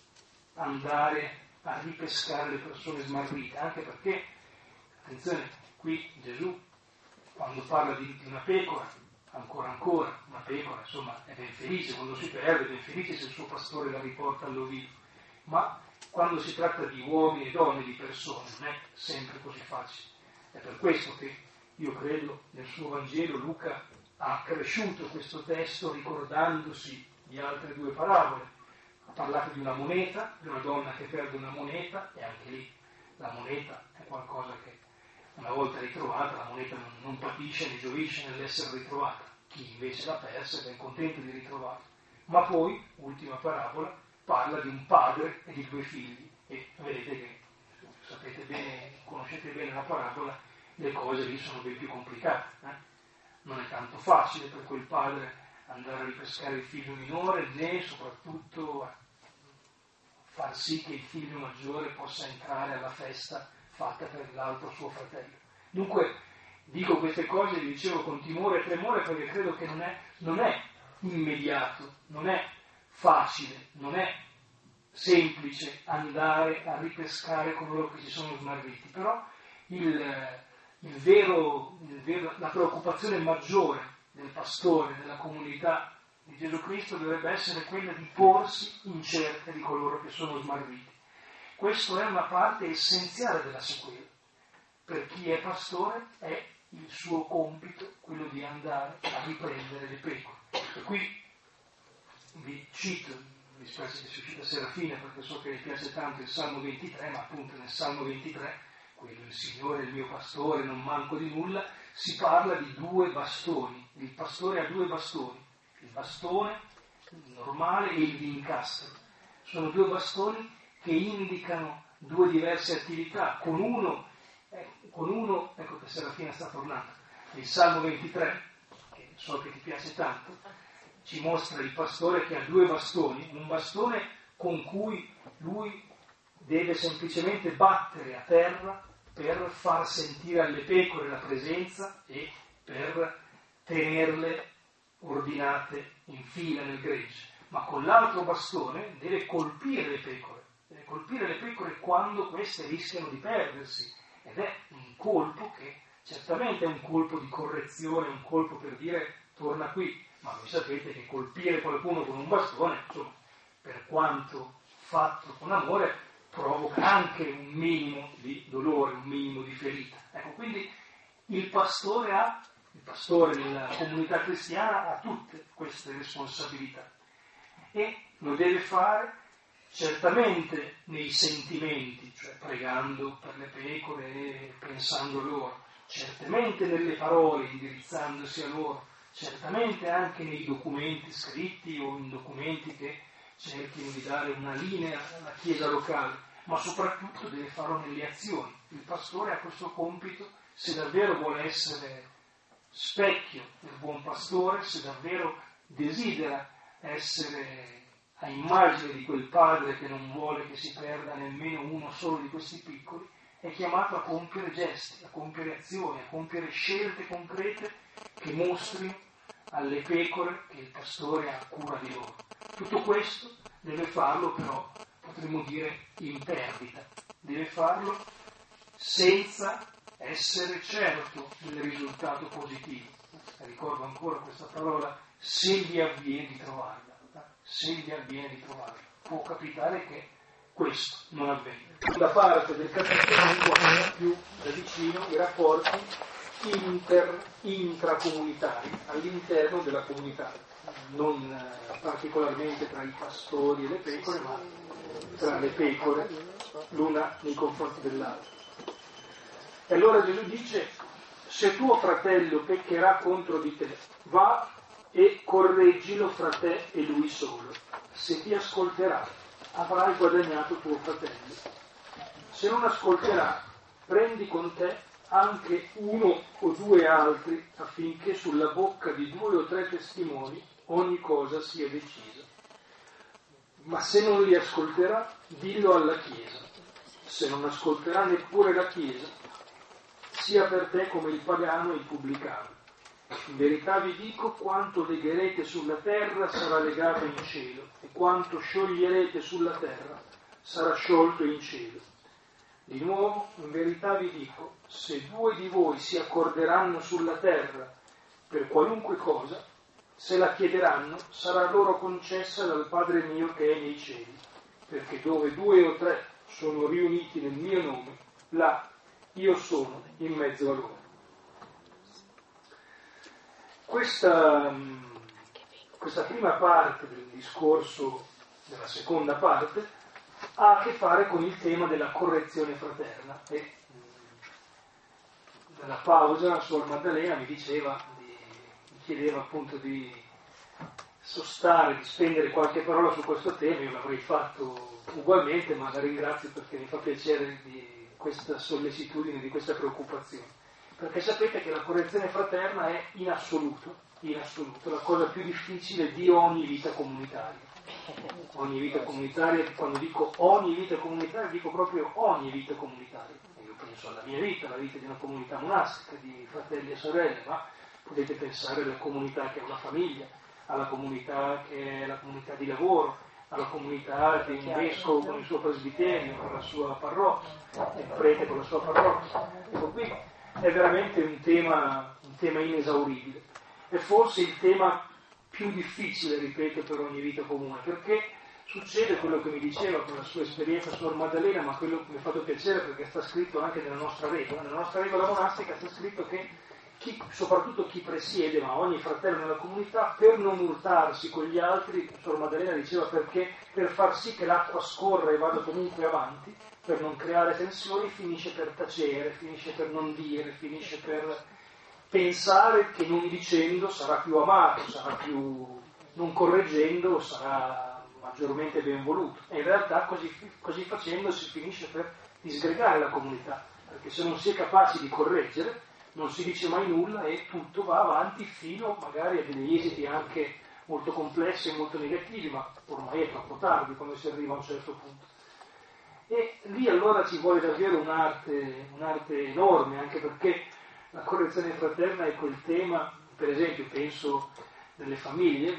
andare a ripescare le persone smarrite, anche perché, attenzione, qui Gesù, quando parla di una pecora, ancora, una pecora, insomma, è ben felice quando si perde, è ben felice se il suo pastore la riporta all'ovile, ma quando si tratta di uomini e donne, di persone, non è sempre così facile. È per questo che io credo nel suo Vangelo Luca ha accresciuto questo testo ricordandosi di altre due parabole. Ha parlato di una moneta, di una donna che perde una moneta, e anche lì la moneta è qualcosa che una volta ritrovata la moneta non patisce né gioisce nell'essere ritrovata. Chi invece l'ha persa è ben contento di ritrovarla. Ma poi, ultima parabola, parla di un padre e di due figli, e vedete che sapete bene, conoscete bene la parabola, le cose lì sono ben più complicate. Non è tanto facile per quel padre andare a ripescare il figlio minore, né soprattutto far sì che il figlio maggiore possa entrare alla festa fatta per l'altro suo fratello. Dunque, dico queste cose, vi dicevo con timore e tremore, perché credo che non è immediato, non è facile, non è semplice andare a ripescare coloro che si sono smarriti, però la preoccupazione maggiore del pastore, della comunità di Gesù Cristo dovrebbe essere quella di porsi in cerca di coloro che sono smarriti. Questa è una parte essenziale della sequela. Per chi è pastore è il suo compito quello di andare a riprendere le pecore. E qui vi cito, mi spiace che sia uscita Serafina perché so che mi piace tanto il Salmo 23, ma appunto nel Salmo 23, quello il Signore è il mio pastore, non manco di nulla, si parla di due bastoni. Il pastore ha due bastoni, il bastone normale e il d'incastro. Sono due bastoni che indicano due diverse attività. Con uno, ecco che Serafina sta tornando, il Salmo 23, che so che ti piace tanto, ci mostra il pastore che ha due bastoni, un bastone con cui lui deve semplicemente battere a terra per far sentire alle pecore la presenza e per tenerle ordinate in fila nel gregge, ma con l'altro bastone deve colpire le pecore quando queste rischiano di perdersi, ed è un colpo che certamente è un colpo di correzione, un colpo per dire torna qui, ma voi sapete che colpire qualcuno con un bastone, insomma, per quanto fatto con amore, provoca anche un minimo di dolore, un minimo di ferita. Ecco, quindi il pastore nella comunità cristiana ha tutte queste responsabilità e lo deve fare certamente nei sentimenti, cioè pregando per le pecore e pensando a loro, certamente nelle parole indirizzandosi a loro, certamente anche nei documenti scritti o in documenti che cerchino di dare una linea alla Chiesa locale, ma soprattutto deve farlo nelle azioni. Il pastore ha questo compito se davvero vuole essere specchio del buon pastore, se davvero desidera essere a immagine di quel padre che non vuole che si perda nemmeno uno solo di questi piccoli, è chiamato a compiere gesti, a compiere azioni, a compiere scelte concrete che mostrino alle pecore che il pastore ha cura di loro. Tutto questo deve farlo però, potremmo dire, in perdita, deve farlo senza essere certo del risultato positivo. Ricordo ancora questa parola, se gli avviene di trovarla. Se gli avviene di trovarla. Può capitare che questo non avvenga. La parte del capitolo riguarda più da vicino i rapporti intracomunitari all'interno della comunità, non particolarmente tra i pastori e le pecore, ma tra le pecore l'una nei confronti dell'altra. E allora Gesù dice: se tuo fratello peccherà contro di te, va e correggilo fra te e lui solo. Se ti ascolterà, avrai guadagnato tuo fratello. Se non ascolterà, prendi con te anche uno o due altri, affinché sulla bocca di 2 o 3 testimoni ogni cosa sia decisa. Ma se non li ascolterà, dillo alla Chiesa. Se non ascolterà neppure la Chiesa, sia per te come il pagano e il pubblicano. In verità vi dico, quanto legherete sulla terra sarà legato in cielo, e quanto scioglierete sulla terra sarà sciolto in cielo. Di nuovo, in verità vi dico, se 2 di voi si accorderanno sulla terra per qualunque cosa, se la chiederanno, sarà loro concessa dal Padre mio che è nei cieli, perché dove 2 o 3 sono riuniti nel mio nome, là io sono in mezzo a loro. Questa prima parte del discorso, della seconda parte, ha a che fare con il tema della correzione fraterna. E nella pausa Suor Maddalena mi chiedeva appunto di sostare, di spendere qualche parola su questo tema. Io l'avrei fatto ugualmente, ma la ringrazio perché mi fa piacere di questa sollecitudine, di questa preoccupazione. Perché sapete che la correzione fraterna è in assoluto la cosa più difficile di ogni vita comunitaria. Ogni vita comunitaria, quando dico ogni vita comunitaria, dico proprio ogni vita comunitaria. Io penso alla mia vita, alla vita di una comunità monastica, di fratelli e sorelle, ma potete pensare alla comunità che è una famiglia, alla comunità che è la comunità di lavoro, alla comunità di un vescovo con il suo presbiterio, con la sua parrocchia, il prete con la sua parrocchia. Ecco, qui è veramente un tema inesauribile. È forse il tema più difficile, ripeto, per ogni vita comune, perché succede quello che mi diceva con la sua esperienza Suor Maddalena, ma quello che mi ha fatto piacere perché sta scritto anche nella nostra regola monastica sta scritto che soprattutto chi presiede, ma ogni fratello nella comunità, per non urtarsi con gli altri, Suor Maddalena diceva, perché per far sì che l'acqua scorra e vada comunque avanti, per non creare tensioni, finisce per tacere, finisce per non dire, finisce per pensare che non dicendo sarà più amato, sarà più, non correggendo sarà maggiormente ben voluto. E in realtà così facendo si finisce per disgregare la comunità, perché se non si è capaci di correggere non si dice mai nulla e tutto va avanti fino magari a degli esiti anche molto complessi e molto negativi, ma ormai è troppo tardi quando si arriva a un certo punto. E lì allora ci vuole davvero un'arte enorme, anche perché la correzione fraterna è quel tema, per esempio, penso nelle famiglie,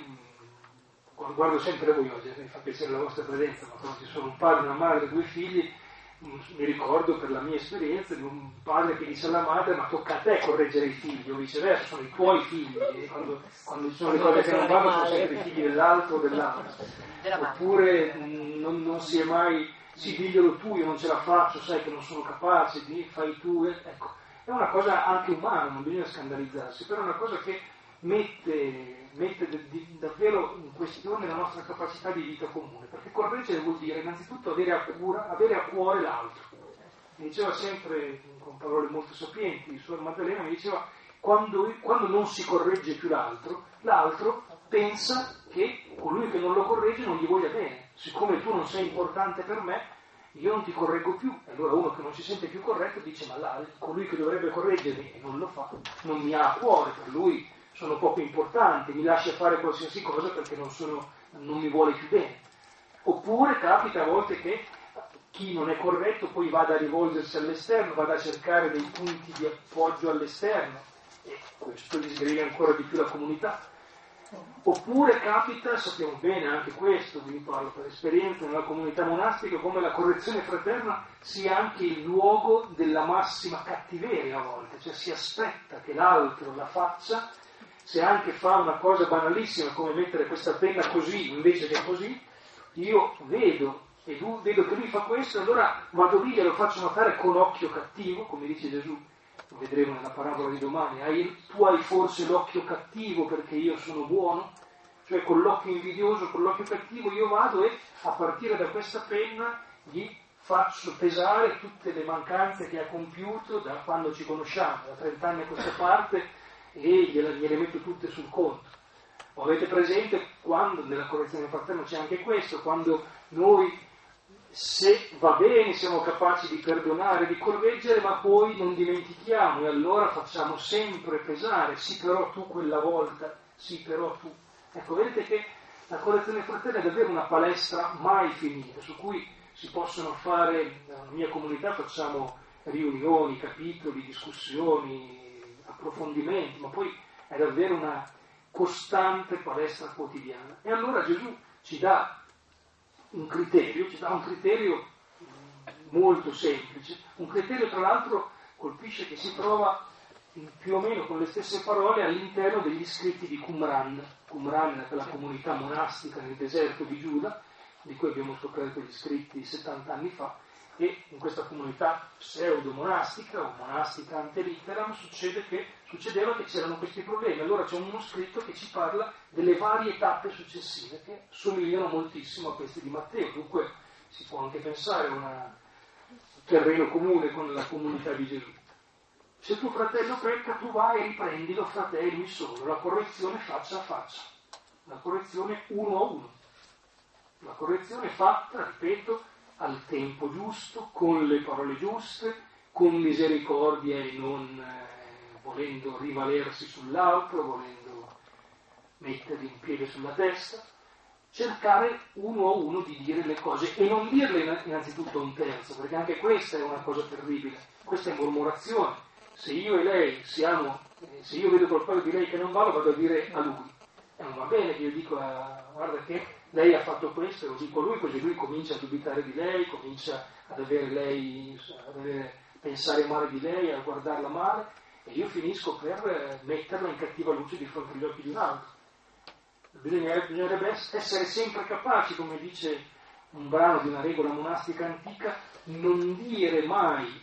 guardo sempre voi oggi, mi fa piacere la vostra presenza, ma quando ci sono un padre, una madre, 2 figli, mi ricordo per la mia esperienza di un padre che dice alla madre: ma tocca a te correggere i figli, o viceversa, sono i tuoi figli, e quando ci sono le cose che non vanno sono sempre i figli dell'altro o dell'altro. Oppure non si è mai, sì, diglielo tu, io non ce la faccio, sai che non sono capace, fai tu, ecco. È una cosa anche umana, non bisogna scandalizzarsi, però è una cosa che mette davvero in questione la nostra capacità di vita comune, perché correggere vuol dire innanzitutto avere a cuore l'altro. Mi diceva sempre, con parole molto sapienti, Suor Maddalena mi diceva: quando non si corregge più l'altro pensa che colui che non lo corregge non gli voglia bene. Siccome tu non sei importante per me, io non ti correggo più. E allora uno che non si sente più corretto dice, ma là, colui che dovrebbe correggermi e non lo fa, non mi ha a cuore, per lui sono poco importante, mi lascia fare qualsiasi cosa perché non mi vuole più bene. Oppure capita a volte che chi non è corretto poi vada a rivolgersi all'esterno, vada a cercare dei punti di appoggio all'esterno, e questo disgrega ancora di più la comunità. Oppure capita, sappiamo bene anche questo, vi parlo per esperienza, nella comunità monastica, come la correzione fraterna sia anche il luogo della massima cattiveria a volte, cioè si aspetta che l'altro la faccia, se anche fa una cosa banalissima come mettere questa penna così invece che così, io vedo che lui fa questo, allora vado lì e lo faccio notare con occhio cattivo, come dice Gesù, lo vedremo nella parabola di domani, tu hai forse l'occhio cattivo perché io sono buono? Cioè con l'occhio invidioso, con l'occhio cattivo io vado e a partire da questa penna gli faccio pesare tutte le mancanze che ha compiuto da quando ci conosciamo, da 30 anni a questa parte, e gliele metto tutte sul conto. Avete presente quando nella correzione fraterna c'è anche questo, quando noi, se va bene, siamo capaci di perdonare, di correggere, ma poi non dimentichiamo e allora facciamo sempre pesare, sì però tu quella volta, sì però tu. Ecco, vedete che la correzione fraterna è davvero una palestra mai finita, su cui si possono fare, nella mia comunità facciamo riunioni, capitoli, discussioni, approfondimenti, ma poi è davvero una costante palestra quotidiana. E allora Gesù ci dà un criterio molto semplice, un criterio tra l'altro colpisce che si trova più o meno con le stesse parole all'interno degli scritti di Qumran. Qumran è quella comunità monastica nel deserto di Giuda, di cui abbiamo scoperto gli scritti 70 anni fa, e in questa comunità pseudo-monastica o monastica ante litteram succedeva che c'erano questi problemi. Allora c'è uno scritto che ci parla delle varie tappe successive che somigliano moltissimo a questi di Matteo, dunque si può anche pensare a un terreno comune con la comunità di Gesù. Se tuo fratello pecca, tu vai e riprendilo, fratello, lui solo, la correzione faccia a faccia, la correzione uno a uno, la correzione fatta, ripeto, al tempo giusto, con le parole giuste, con misericordia e non volendo rivalersi sull'altro, volendo mettergli un piede sulla testa, cercare uno a uno di dire le cose e non dirle innanzitutto a un terzo, perché anche questa è una cosa terribile, questa è mormorazione. Se io e lei se io vedo qualcosa di lei che non va, lo vado a dire a lui. E non va bene che io dico, guarda che lei ha fatto questo, e lo dico a lui, così lui comincia a dubitare di lei, comincia ad pensare male di lei, a guardarla male, e io finisco per metterla in cattiva luce di fronte agli occhi di un altro. Bisognerebbe essere sempre capaci, come dice un brano di una regola monastica antica, non dire mai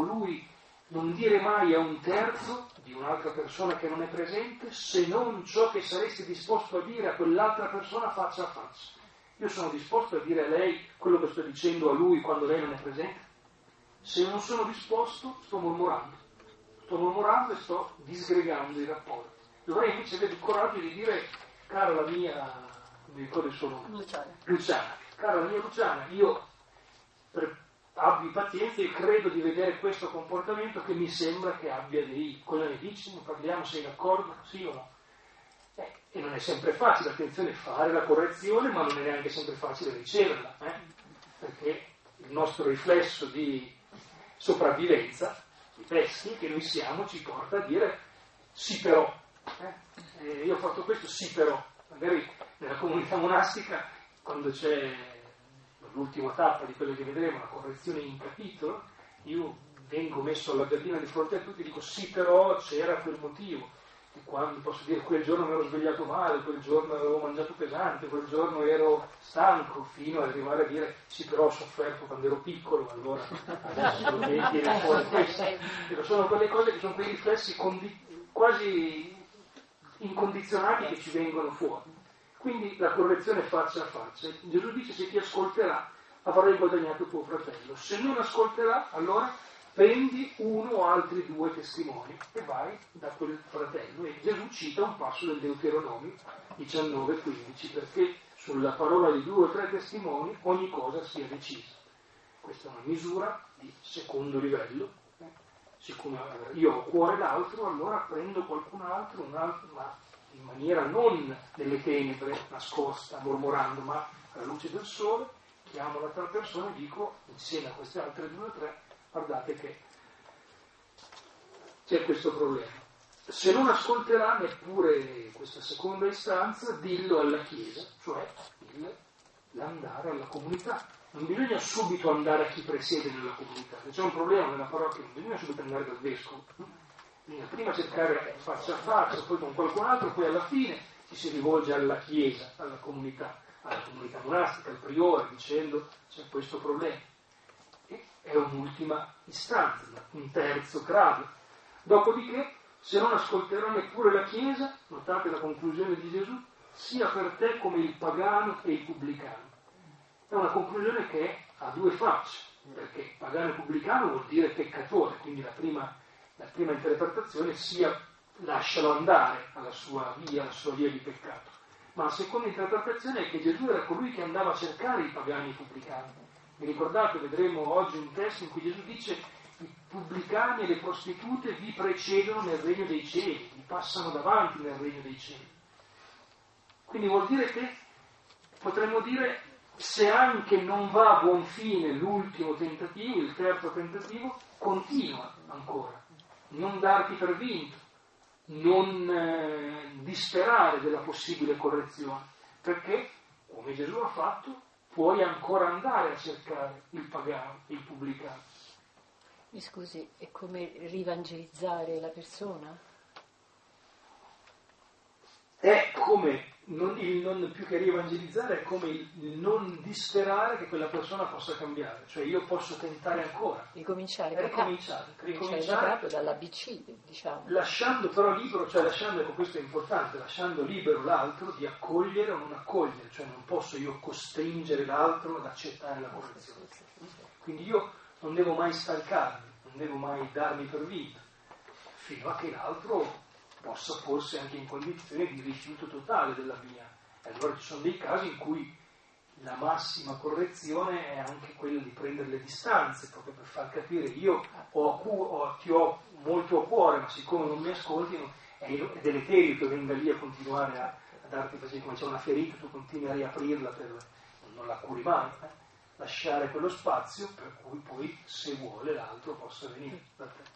a un terzo di un'altra persona che non è presente, se non ciò che saresti disposto a dire a quell'altra persona faccia a faccia. Io sono disposto a dire a lei quello che sto dicendo a lui quando lei non è presente. Se non sono disposto, sto mormorando e sto disgregando i rapporti. Dovrei invece avere il coraggio di dire, cara la mia, non mi ricordo il suo nome, Luciana, cara la mia Luciana, io abbi pazienza e credo di vedere questo comportamento che mi sembra che abbia dei... Cosa ne dici? Ne parliamo? Sei d'accordo? Sì o no? E non è sempre facile, attenzione, fare la correzione, ma non è neanche sempre facile riceverla, perché il nostro riflesso di sopravvivenza, i pesti che noi siamo, ci porta a dire sì però, io ho fatto questo, sì però. Magari nella comunità monastica, quando c'è l'ultima tappa di quello che vedremo, la correzione in capitolo, io vengo messo alla gardina di fronte a tutti e dico sì però c'era quel motivo, e quando posso dire quel giorno mi ero svegliato male, quel giorno avevo mangiato pesante, quel giorno ero stanco, fino ad arrivare a dire sì però ho sofferto quando ero piccolo, allora adesso non mi viene fuori questo. Sono quelle cose che sono quei riflessi quasi incondizionati che ci vengono fuori. Quindi la correzione faccia a faccia. Gesù dice se ti ascolterà avrai guadagnato tuo fratello. Se non ascolterà, allora prendi uno o altri due testimoni e vai da quel fratello. E Gesù cita un passo del Deuteronomio 19:15, perché sulla parola di 2 o 3 testimoni ogni cosa sia decisa. Questa è una misura di secondo livello. Siccome io ho a cuore l'altro, allora prendo qualcun altro, un altro, ma in maniera non nelle tenebre, nascosta, mormorando, ma alla luce del sole, chiamo l'altra persona e dico, insieme a queste altre 2 o 3, guardate che c'è questo problema. Se non ascolterà neppure questa seconda istanza, dillo alla Chiesa, cioè l'andare alla comunità. Non bisogna subito andare a chi presiede nella comunità. Se c'è un problema nella parrocchia, non bisogna subito andare dal vescovo. Bisogna prima cercare faccia a faccia, poi con qualcun altro, poi alla fine ci si rivolge alla Chiesa, alla comunità monastica, al priore, dicendo c'è questo problema. E è un'ultima istanza, un terzo grado. Dopodiché, se non ascolterà neppure la Chiesa, notate la conclusione di Gesù, sia per te come il pagano e il pubblicano. È una conclusione che ha 2 facce, perché pagano e pubblicano vuol dire peccatore, quindi la prima interpretazione sia lascialo andare alla sua via di peccato. Ma la seconda interpretazione è che Gesù era colui che andava a cercare i pagani e i pubblicani. Vi ricordate, vedremo oggi un testo in cui Gesù dice: i pubblicani e le prostitute vi precedono nel regno dei cieli, vi passano davanti nel regno dei cieli. Quindi vuol dire che, potremmo dire, se anche non va a buon fine l'ultimo tentativo, il terzo tentativo, continua ancora, non darti per vinto, non disperare della possibile correzione, perché, come Gesù ha fatto, puoi ancora andare a cercare il pagano, il pubblicano. Mi scusi, è come rivangelizzare la persona? È come, più che rievangelizzare, è come il non disperare che quella persona possa cambiare. Cioè io posso tentare ancora. Ricominciare da capo, dall'ABC, diciamo. Lasciando però libero, ecco questo è importante, lasciando libero l'altro di accogliere o non accogliere. Cioè non posso io costringere l'altro ad accettare la correzione. Quindi io non devo mai stancarmi, non devo mai darmi per vinto, fino a che l'altro possa porsi anche in condizione di rifiuto totale della mia. E allora ci sono dei casi in cui la massima correzione è anche quella di prendere le distanze, proprio per far capire: io ti ho molto a cuore, ma siccome non mi ascoltino, è deleterio che venga lì a continuare a darti, così come c'è una ferita, tu continui a riaprirla, non la curi mai. Lasciare quello spazio per cui poi, se vuole, l'altro possa venire da te.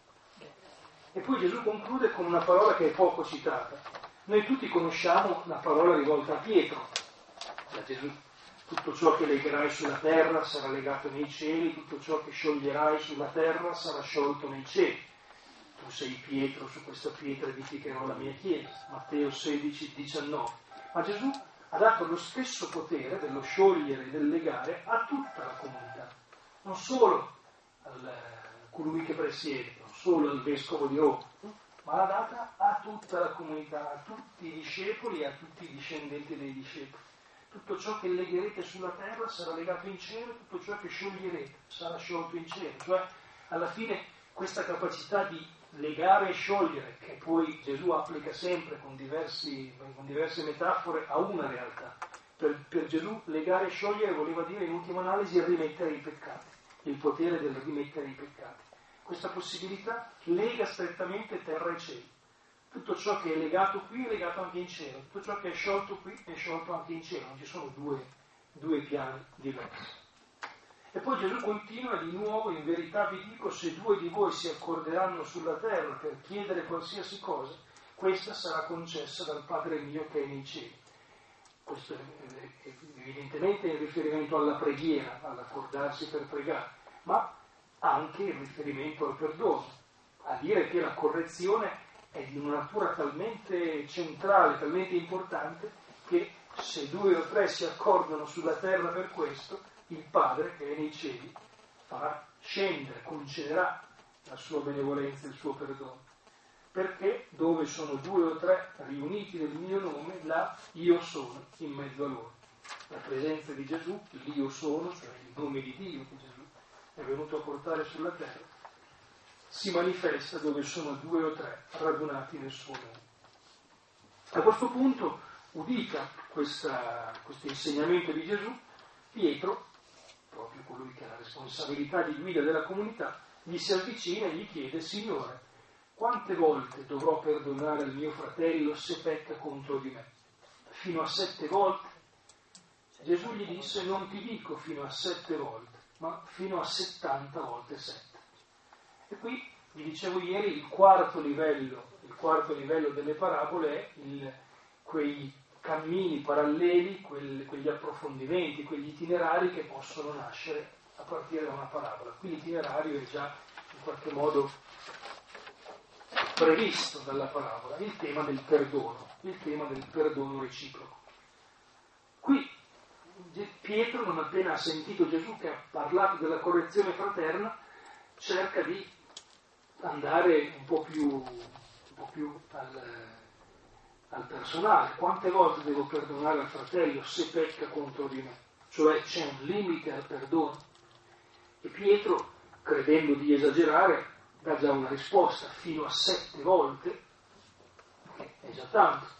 E poi Gesù conclude con una parola che è poco citata. Noi tutti conosciamo la parola rivolta a Pietro, da Gesù: tutto ciò che legherai sulla terra sarà legato nei cieli, tutto ciò che scioglierai sulla terra sarà sciolto nei cieli. Tu sei Pietro, su questa pietra edificherò la mia chiesa. Matteo 16, 19. Ma Gesù ha dato lo stesso potere dello sciogliere e del legare a tutta la comunità, non solo colui che presiede, non solo al vescovo di Roma, ma l'ha data a tutta la comunità, a tutti i discepoli e a tutti i discendenti dei discepoli. Tutto ciò che legherete sulla terra sarà legato in cielo, tutto ciò che scioglierete sarà sciolto in cielo. Cioè, alla fine, questa capacità di legare e sciogliere, che poi Gesù applica sempre con diverse metafore a una realtà. Per Gesù legare e sciogliere voleva dire, in ultima analisi, rimettere i peccati, il potere del rimettere i peccati. Questa possibilità lega strettamente terra e cielo. Tutto ciò che è legato qui è legato anche in cielo, tutto ciò che è sciolto qui è sciolto anche in cielo, non ci sono due piani diversi. E poi Gesù continua di nuovo: in verità vi dico, se 2 di voi si accorderanno sulla terra per chiedere qualsiasi cosa, questa sarà concessa dal Padre mio che è nei cieli. Questo è evidentemente in riferimento alla preghiera, all'accordarsi per pregare, ma anche in riferimento al perdono, a dire che la correzione è di una natura talmente centrale, talmente importante, che se 2 o 3 si accordano sulla terra per questo, il Padre che è nei cieli farà scendere, concederà la sua benevolenza e il suo perdono. Perché dove sono 2 o 3 riuniti nel mio nome, là io sono in mezzo a loro. La presenza di Gesù, l'Io sono, cioè il nome di Dio che Gesù è venuto a portare sulla terra, si manifesta dove sono 2 o 3 radunati nel suo nome. A questo punto, udita questo insegnamento di Gesù, Pietro, proprio colui che ha la responsabilità di guida della comunità, gli si avvicina e gli chiede: Signore, quante volte dovrò perdonare al mio fratello se pecca contro di me? Fino a 7 volte? Gesù gli disse: non ti dico fino a 7 volte, ma fino a 70 volte 7. E qui, vi dicevo ieri, il quarto livello delle parabole è quei cammini paralleli, quegli approfondimenti, quegli itinerari che possono nascere a partire da una parabola. Qui l'itinerario è già in qualche modo previsto dalla parabola, il tema del perdono reciproco. Qui Pietro, non appena ha sentito Gesù che ha parlato della correzione fraterna, cerca di andare un po' più al personale. Quante volte devo perdonare al fratello se pecca contro di me? Cioè c'è un limite al perdono. E Pietro, credendo di esagerare, dà già una risposta: fino a 7 volte, che è già tanto.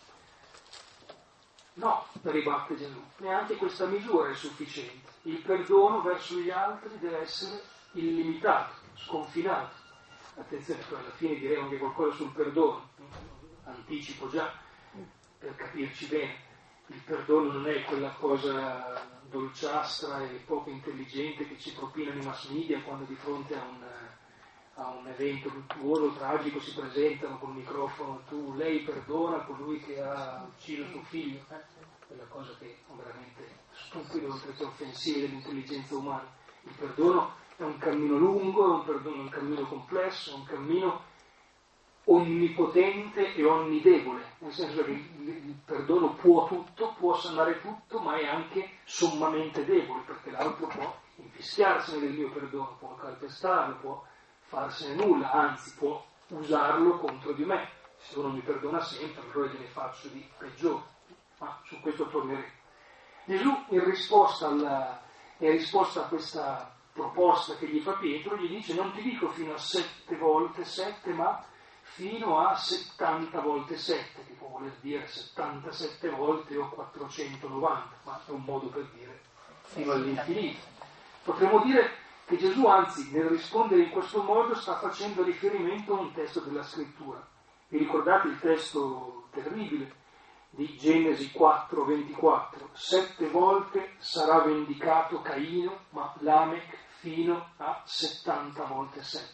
No, ribatte Gesù, neanche questa misura è sufficiente. Il perdono verso gli altri deve essere illimitato, sconfinato. Attenzione, poi alla fine diremo anche qualcosa sul perdono, anticipo già, per capirci bene. Il perdono non è quella cosa dolciastra e poco intelligente che ci propinano i mass media quando di fronte a un evento luttuoso, tragico, si presentano col microfono: lei perdona colui che ha ucciso suo figlio. Quella cosa che è veramente stupido, oltre che offensiva dell'intelligenza umana. Il perdono è un cammino lungo, è un cammino complesso, è un cammino onnipotente e onnidevole, nel senso che il perdono può tutto, può sanare tutto, ma è anche sommamente debole, perché l'altro può infischiarsene del mio perdono, può calpestarlo, può farsene nulla, anzi può usarlo contro di me. Se uno mi perdona sempre, allora gliene faccio di peggiore, ma su questo torneremo. Gesù, in risposta a questa proposta che gli fa Pietro, gli dice: non ti dico fino a 7 volte 7, ma fino a 70 volte 7, che può voler dire 77 volte o 490, ma è un modo per dire fino all'infinito. Potremmo dire che Gesù, anzi, nel rispondere in questo modo, sta facendo riferimento a un testo della Scrittura. Vi ricordate il testo terribile di Genesi 4:24? 7 volte sarà vendicato Caino, ma Lamech fino a 70 volte 7.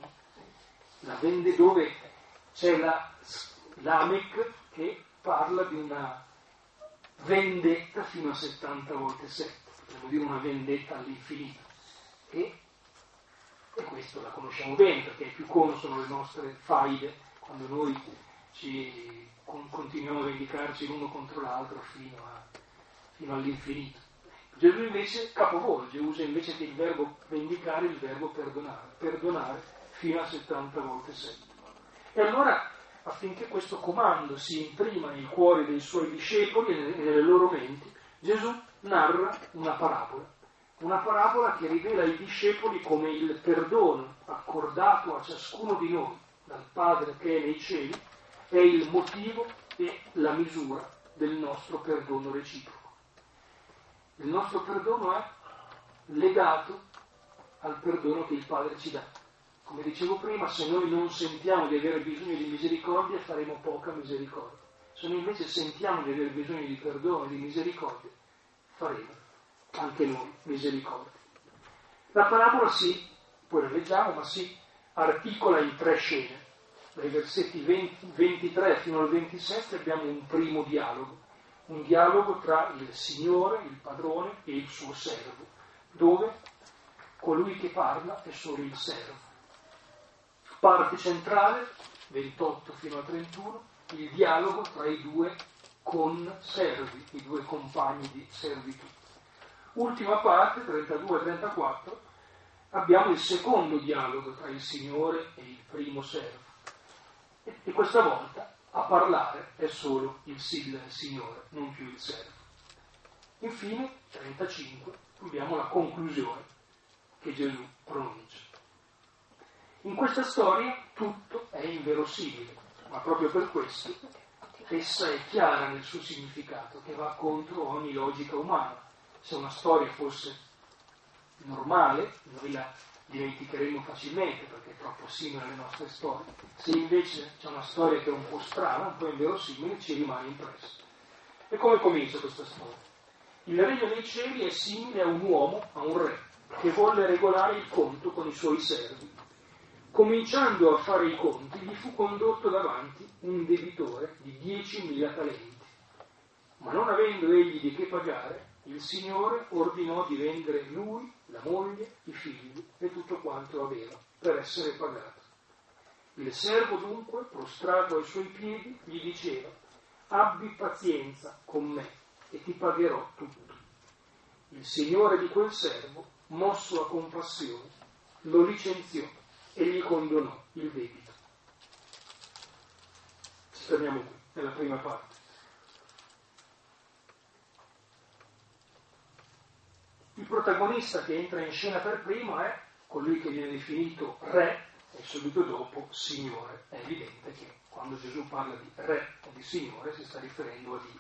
Dove c'è Lamech che parla di una vendetta fino a 70 volte 7, potremmo dire una vendetta all'infinito. E questo la conosciamo bene, perché più conoscono le nostre faide quando noi ci continuiamo a vendicarci l'uno contro l'altro fino all'infinito. Gesù invece capovolge, usa invece che il verbo vendicare il verbo perdonare fino a 70 volte 7. E allora, affinché questo comando si imprima nei cuori dei suoi discepoli e nelle loro menti, Gesù narra una parabola che rivela ai discepoli come il perdono accordato a ciascuno di noi dal Padre che è nei cieli è il motivo e la misura del nostro perdono reciproco. Il nostro perdono è legato al perdono che il Padre ci dà. Come dicevo prima, se noi non sentiamo di avere bisogno di misericordia, faremo poca misericordia. Se noi invece sentiamo di avere bisogno di perdono e di misericordia, faremo anche noi misericordia. La parabola poi la leggiamo, ma si articola in 3 scene. Dai versetti 23 fino al 27 abbiamo un primo dialogo. Un dialogo tra il Signore, il padrone, e il suo servo, dove colui che parla è solo il servo. Parte centrale, 28 fino a 31, il dialogo tra i 2 conservi, i 2 compagni di servitù. Ultima parte, 32 e 34, abbiamo il secondo dialogo tra il Signore e il primo servo. E questa volta a parlare è solo il Signore, non più il servo. Infine, 35, abbiamo la conclusione che Gesù pronuncia. In questa storia tutto è inverosimile, ma proprio per questo essa è chiara nel suo significato, che va contro ogni logica umana. Se una storia fosse normale, noi la dimenticheremo facilmente perché è troppo simile alle nostre storie. Se invece c'è una storia che è un po' strana, un po' inverosimile, ci rimane impressa. E come comincia questa storia? Il regno dei cieli è simile a un uomo, a un re, che volle regolare il conto con i suoi servi. Cominciando a fare i conti, gli fu condotto davanti un debitore di 10.000 talenti. Ma non avendo egli di che pagare, il Signore ordinò di vendere lui, la moglie, i figli e tutto quanto aveva, per essere pagato. Il servo dunque, prostrato ai suoi piedi, gli diceva: abbi pazienza con me e ti pagherò tutto. Il Signore di quel servo, mosso a compassione, lo licenziò e gli condonò il debito. Ci fermiamo qui, nella prima parte. Il protagonista che entra in scena per primo è colui che viene definito re e subito dopo Signore. È evidente che quando Gesù parla di re o di Signore si sta riferendo a Dio.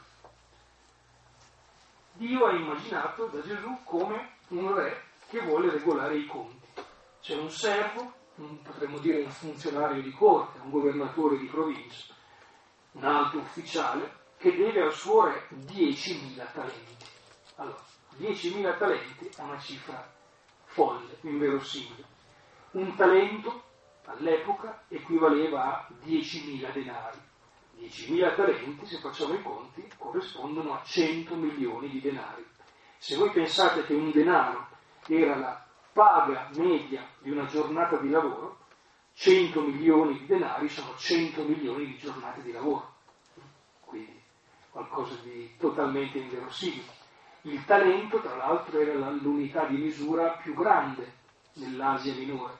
Dio è immaginato da Gesù come un re che vuole regolare i conti. C'è un servo, potremmo dire un funzionario di corte, un governatore di provincia, un alto ufficiale che deve al suo re 10.000 talenti. Allora, 10.000 talenti è una cifra folle, inverosimile. Un talento all'epoca equivaleva a 10.000 denari. 10.000 talenti, se facciamo i conti, corrispondono a 100 milioni di denari. Se voi pensate che un denaro era la paga media di una giornata di lavoro, 100 milioni di denari sono 100 milioni di giornate di lavoro. Quindi qualcosa di totalmente inverosimile. Il talento, tra l'altro, era l'unità di misura più grande nell'Asia minore.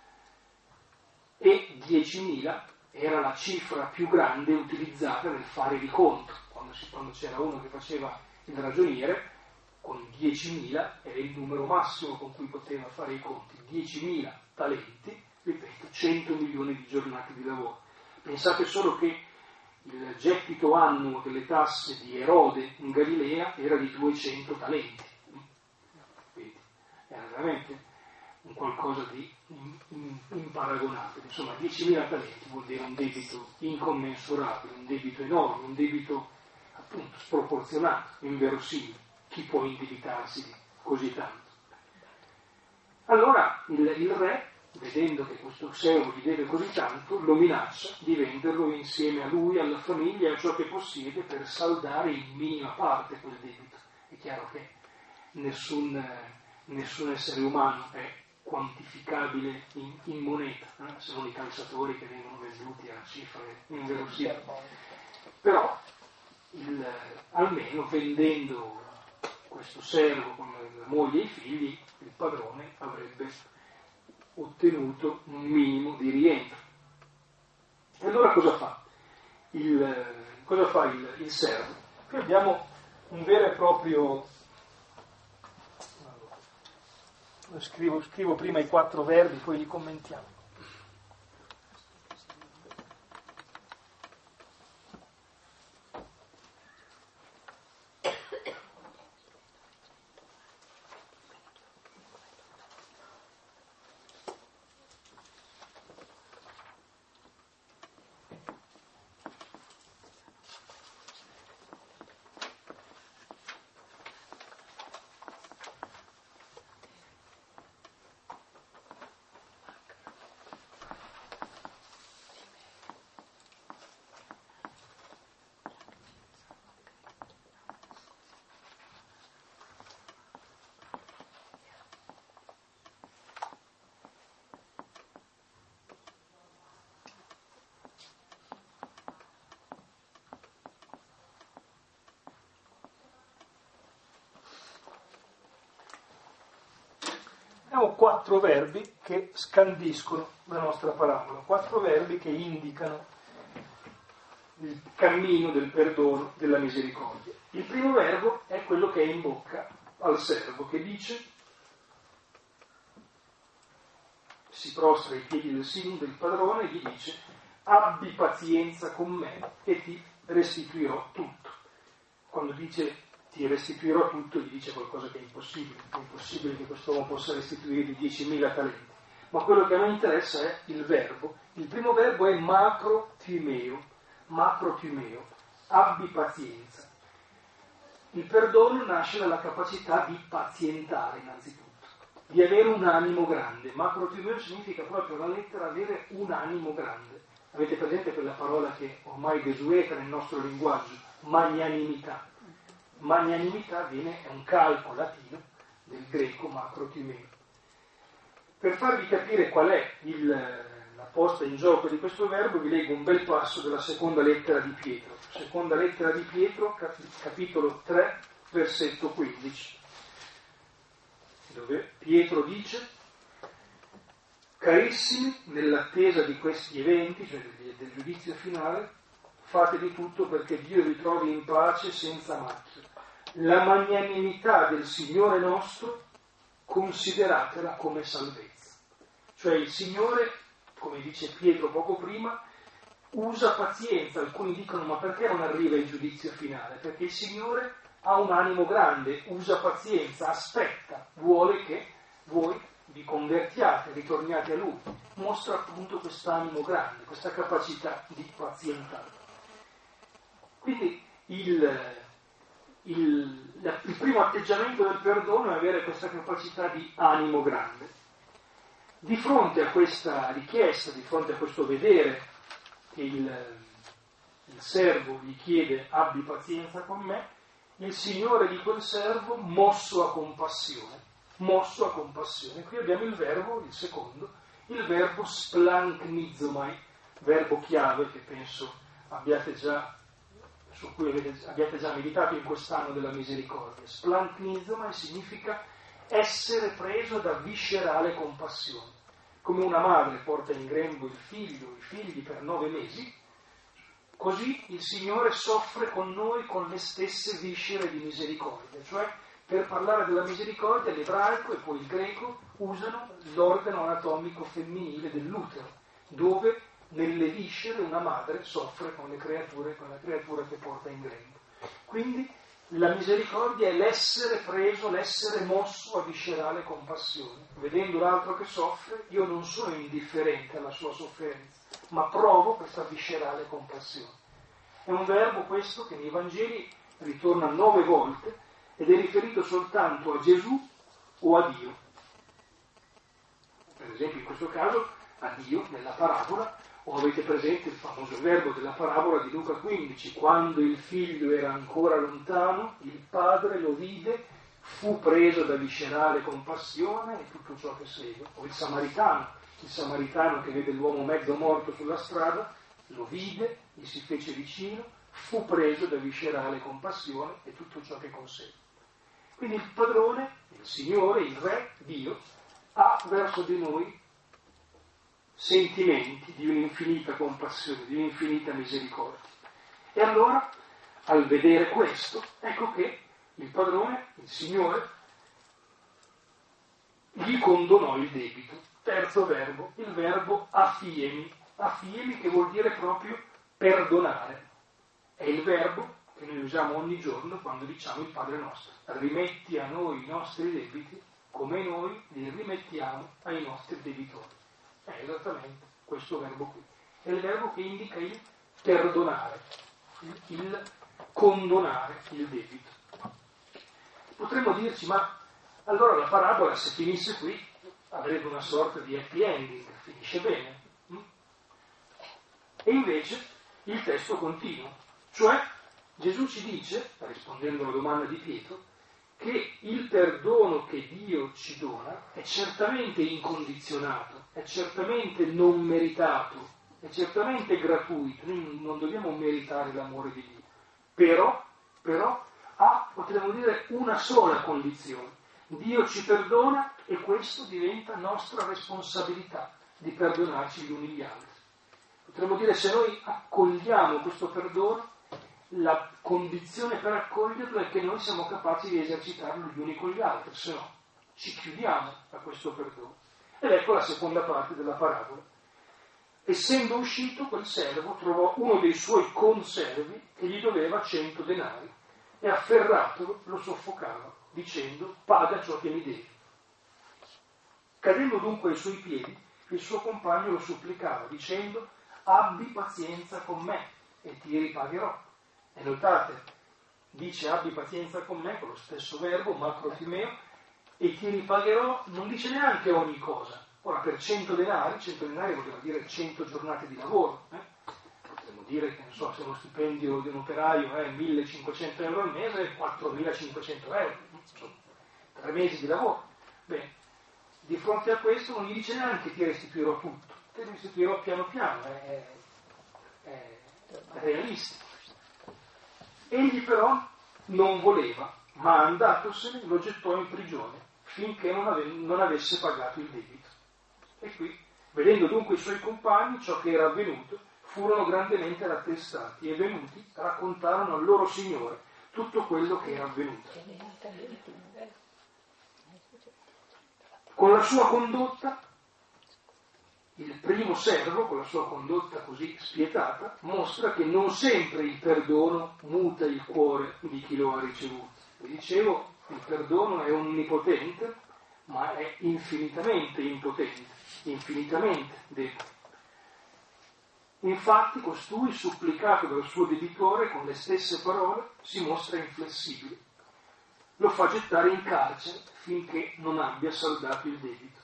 E 10.000 era la cifra più grande utilizzata nel fare di conto. Quando c'era uno che faceva il ragioniere, con 10.000 era il numero massimo con cui poteva fare i conti. 10.000 talenti, ripeto, 100 milioni di giornate di lavoro. Pensate solo che il gettito annuo delle tasse di Erode in Galilea era di 200 talenti. Quindi era veramente un qualcosa di imparagonabile. Insomma, 10.000 talenti vuol dire un debito incommensurabile, un debito enorme, un debito appunto sproporzionato, inverosimile. Chi può indebitarsi di così tanto? Allora il re, vedendo che questo servo gli deve così tanto, lo minaccia di venderlo insieme a lui, alla famiglia e a ciò che possiede per saldare in minima parte quel debito. È chiaro che nessun essere umano è quantificabile in moneta, se non i calciatori che vengono venduti a cifre inverosimili. Però almeno vendendo questo servo con la moglie e i figli, il padrone avrebbe ottenuto un minimo di rientro. E allora cosa fa? Il servo? Qui abbiamo un vero e proprio... Scrivo prima i 4 verbi, poi li commentiamo. Abbiamo 4 verbi che scandiscono la nostra parabola, 4 verbi che indicano il cammino del perdono, della misericordia. Il primo verbo è quello che è in bocca al servo, che dice, si prostra ai piedi del padrone e gli dice: abbi pazienza con me e ti restituirò tutto. Quando dice ti restituirò tutto, gli dice qualcosa che è impossibile che quest'uomo possa restituire 10.000 talenti. Ma quello che a me interessa è il verbo. Il primo verbo è macrothymeo, abbi pazienza. Il perdono nasce dalla capacità di pazientare innanzitutto, di avere un animo grande. Macrothymeo significa proprio la lettera avere un animo grande. Avete presente quella parola che ormai desueta nel nostro linguaggio, magnanimità? Magnanimità è un calco latino del greco macrothymeo. Per farvi capire qual è la posta in gioco di questo verbo, vi leggo un bel passo della seconda lettera di Pietro. Seconda lettera di Pietro, capitolo 3, versetto 15, dove Pietro dice: carissimi, nell'attesa di questi eventi, cioè del giudizio finale, fate di tutto perché Dio vi trovi in pace senza macchia. La magnanimità del Signore nostro consideratela come salvezza. Cioè il Signore, come dice Pietro poco prima, usa pazienza. Alcuni dicono: ma perché non arriva il giudizio finale? Perché il Signore ha un animo grande, usa pazienza, aspetta, vuole che voi vi convertiate, ritorniate a Lui. Mostra appunto quest'animo grande, questa capacità di pazientare. Quindi il primo atteggiamento del perdono è avere questa capacità di animo grande. Di fronte a questa richiesta, di fronte a questo vedere che il servo gli chiede abbi pazienza con me, il Signore di quel servo mosso a compassione. Qui abbiamo il verbo, il secondo, il verbo splanchnizomai, verbo chiave che penso su cui abbiate già meditato in quest'anno della misericordia. Splanchnizomai significa essere preso da viscerale compassione. Come una madre porta in grembo i figli per 9 mesi, così il Signore soffre con noi con le stesse viscere di misericordia. Cioè, per parlare della misericordia, l'ebraico e poi il greco usano l'organo anatomico femminile dell'utero, dove nelle viscere una madre soffre con la creatura che porta in grembo. Quindi la misericordia è l'essere preso, l'essere mosso a viscerale compassione. Vedendo l'altro che soffre, io non sono indifferente alla sua sofferenza, ma provo questa viscerale compassione. È un verbo questo che nei Vangeli ritorna 9 volte ed è riferito soltanto a Gesù o a Dio. Per esempio in questo caso a Dio nella parabola, o avete presente il famoso verbo della parabola di Luca 15, quando il figlio era ancora lontano, il padre lo vide, fu preso da viscerale compassione e tutto ciò che segue. O il samaritano che vede l'uomo mezzo morto sulla strada, lo vide, gli si fece vicino, fu preso da viscerale compassione e tutto ciò che consegue. Quindi il padrone, il Signore, il Re, Dio, ha verso di noi sentimenti di un'infinita compassione, di un'infinita misericordia. E allora, al vedere questo, ecco che il padrone, il Signore, gli condonò il debito. Terzo verbo, il verbo afiemi. Afiemi che vuol dire proprio perdonare. È il verbo che noi usiamo ogni giorno quando diciamo il Padre nostro. Rimetti a noi i nostri debiti come noi li rimettiamo ai nostri debitori. È esattamente questo verbo qui. È il verbo che indica il perdonare, il condonare il debito. Potremmo dirci, ma allora la parabola, se finisse qui, avrebbe una sorta di happy ending, finisce bene. E invece il testo continua. Cioè, Gesù ci dice, rispondendo alla domanda di Pietro, che il perdono che Dio ci dona è certamente incondizionato, è certamente non meritato, è certamente gratuito, noi non dobbiamo meritare l'amore di Dio, però ha, potremmo dire, una sola condizione. Dio ci perdona e questo diventa nostra responsabilità di perdonarci gli uni gli altri. Potremmo dire, se noi accogliamo questo perdono, la condizione per accoglierlo è che noi siamo capaci di esercitarlo gli uni con gli altri, se no ci chiudiamo a questo perdono. Ed ecco la seconda parte della parabola. Essendo uscito, quel servo trovò uno dei suoi conservi che gli doveva 100 denari. e afferratolo lo soffocava, dicendo: paga ciò che mi devi. Cadendo dunque ai suoi piedi, il suo compagno lo supplicava, dicendo: abbi pazienza con me e ti ripagherò. E notate, dice abbi pazienza con me, con lo stesso verbo, macrotimeo, e ti ripagherò, non dice neanche ogni cosa. Ora, per 100 denari voleva dire 100 giornate di lavoro. Potremmo dire che, non so, se uno stipendio di un operaio è 1.500 euro al mese, 4.500 euro, insomma, 3 mesi di lavoro. Bene, di fronte a questo non gli dice neanche ti restituirò tutto, ti restituirò piano piano, è realistico. Egli però non voleva, ma andatosene lo gettò in prigione finché non avesse pagato il debito. E qui, vedendo dunque i suoi compagni ciò che era avvenuto, furono grandemente rattristati e venuti raccontarono al loro Signore tutto quello che era avvenuto. Con la sua condotta, il primo servo, con la sua condotta così spietata, mostra che non sempre il perdono muta il cuore di chi lo ha ricevuto. Vi dicevo, il perdono è onnipotente, ma è infinitamente impotente, infinitamente debole. Infatti, costui, supplicato dal suo debitore con le stesse parole, si mostra inflessibile. Lo fa gettare in carcere finché non abbia saldato il debito.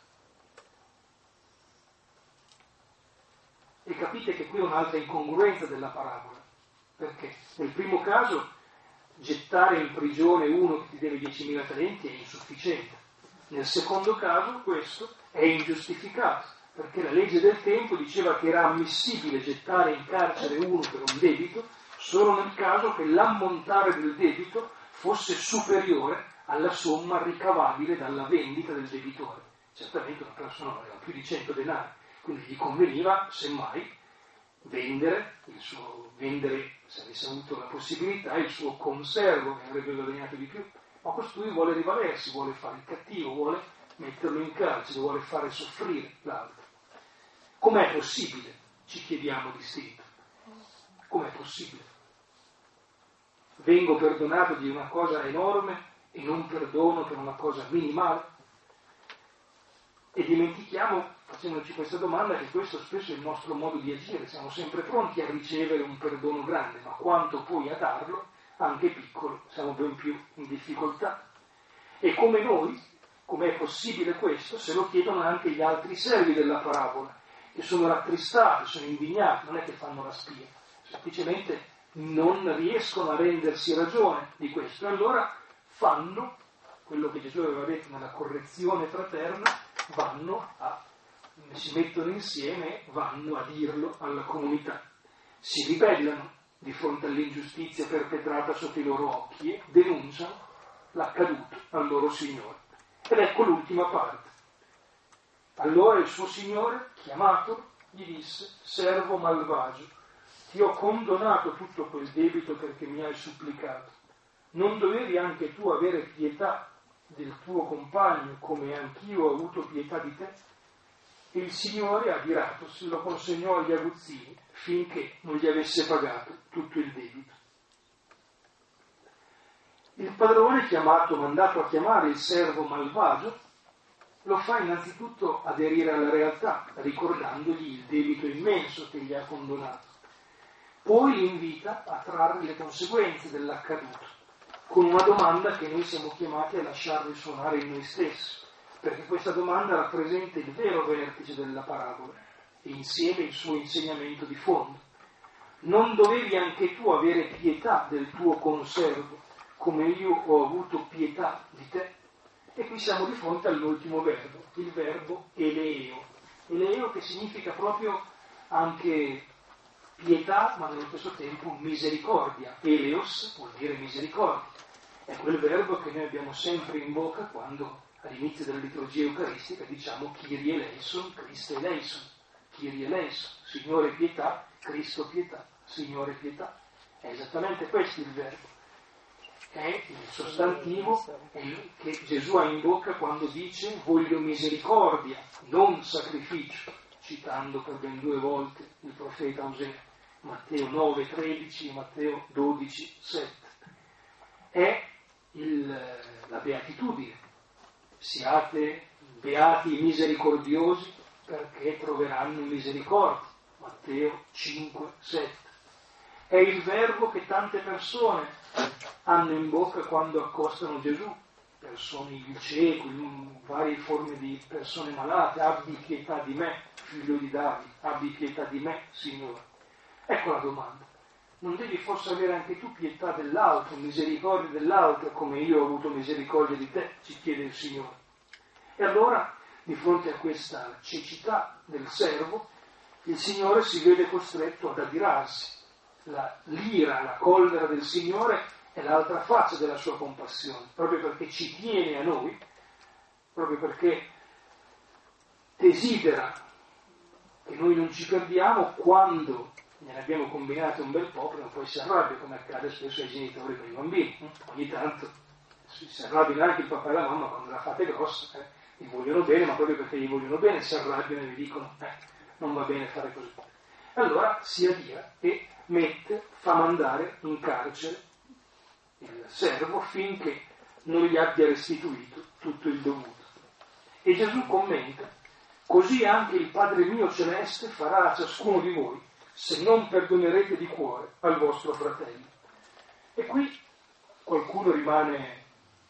E capite che qui è un'altra incongruenza della parabola, perché nel primo caso gettare in prigione uno che ti deve 10.000 talenti è insufficiente, nel secondo caso questo è ingiustificato, perché la legge del tempo diceva che era ammissibile gettare in carcere uno per un debito solo nel caso che l'ammontare del debito fosse superiore alla somma ricavabile dalla vendita del debitore. Certamente una persona aveva più di 100 denari, quindi gli conveniva semmai vendere, se avesse avuto la possibilità, il suo conservo che avrebbe guadagnato di più, ma costui vuole rivalersi, vuole fare il cattivo, vuole metterlo in carcere, vuole fare soffrire l'altro. Com'è possibile? Ci chiediamo distinto. Com'è possibile? Vengo perdonato di una cosa enorme e non perdono per una cosa minimale? E dimentichiamo, facendoci questa domanda, che questo spesso è il nostro modo di agire. Siamo sempre pronti a ricevere un perdono grande, ma quanto poi a darlo, anche piccolo, siamo ben più in difficoltà. E come noi, com'è possibile questo, se lo chiedono anche gli altri servi della parabola, che sono rattristati, sono indignati, non è che fanno la spia, semplicemente non riescono a rendersi ragione di questo. E allora fanno quello che Gesù aveva detto nella correzione fraterna, si mettono insieme, vanno a dirlo alla comunità. Si ribellano di fronte all'ingiustizia perpetrata sotto i loro occhi e denunciano l'accaduto al loro Signore. Ed ecco l'ultima parte. Allora il suo Signore, chiamato, gli disse: servo malvagio, ti ho condonato tutto quel debito perché mi hai supplicato. Non dovevi anche tu avere pietà del tuo compagno come anch'io ho avuto pietà di te? E il Signore, adiratosi, lo consegnò agli aguzzini finché non gli avesse pagato tutto il debito. Il padrone, mandato a chiamare il servo malvagio, lo fa innanzitutto aderire alla realtà, ricordandogli il debito immenso che gli ha condonato. Poi li invita a trarre le conseguenze dell'accaduto, con una domanda che noi siamo chiamati a lasciar risuonare in noi stessi, perché questa domanda rappresenta il vero vertice della parabola e insieme il suo insegnamento di fondo. Non dovevi anche tu avere pietà del tuo conservo, come io ho avuto pietà di te? E qui siamo di fronte all'ultimo verbo, il verbo eleo. Eleo che significa proprio anche pietà, ma nello stesso tempo misericordia. Eleos vuol dire misericordia. È quel verbo che noi abbiamo sempre in bocca quando all'inizio della liturgia eucaristica diciamo Kyrie eleison, Christe eleison. Kyrie eleison, Signore pietà, Cristo pietà, Signore pietà. È esattamente questo il verbo. È il sostantivo che Gesù ha in bocca quando dice voglio misericordia, non sacrificio, citando per ben 2 volte il profeta Osea, Matteo 9,13 e Matteo 12,7. è la beatitudine. Siate beati i misericordiosi perché troveranno misericordia. Matteo 5, 7. È il verbo che tante persone hanno in bocca quando accostano Gesù. Persone, il cieco, varie forme di persone malate. Abbi pietà di me, figlio di Davide. Abbi pietà di me, Signore. Ecco la domanda. Non devi forse avere anche tu pietà dell'altro, misericordia dell'altro, come io ho avuto misericordia di te, ci chiede il Signore. E allora, di fronte a questa cecità del servo, il Signore si vede costretto ad adirarsi. L'ira, la collera del Signore è l'altra faccia della sua compassione, proprio perché ci tiene a noi, proprio perché desidera che noi non ci perdiamo. Quando ne abbiamo combinato un bel po', prima o poi si arrabbia, come accade spesso ai genitori con i bambini. Ogni tanto si arrabbiano anche il papà e la mamma quando la fate grossa, gli vogliono bene, ma proprio perché gli vogliono bene si arrabbiano e vi dicono non va bene fare così. Allora si adira e fa mandare in carcere il servo finché non gli abbia restituito tutto il dovuto. E Gesù commenta: così anche il Padre mio celeste farà a ciascuno di voi se non perdonerete di cuore al vostro fratello. E qui qualcuno rimane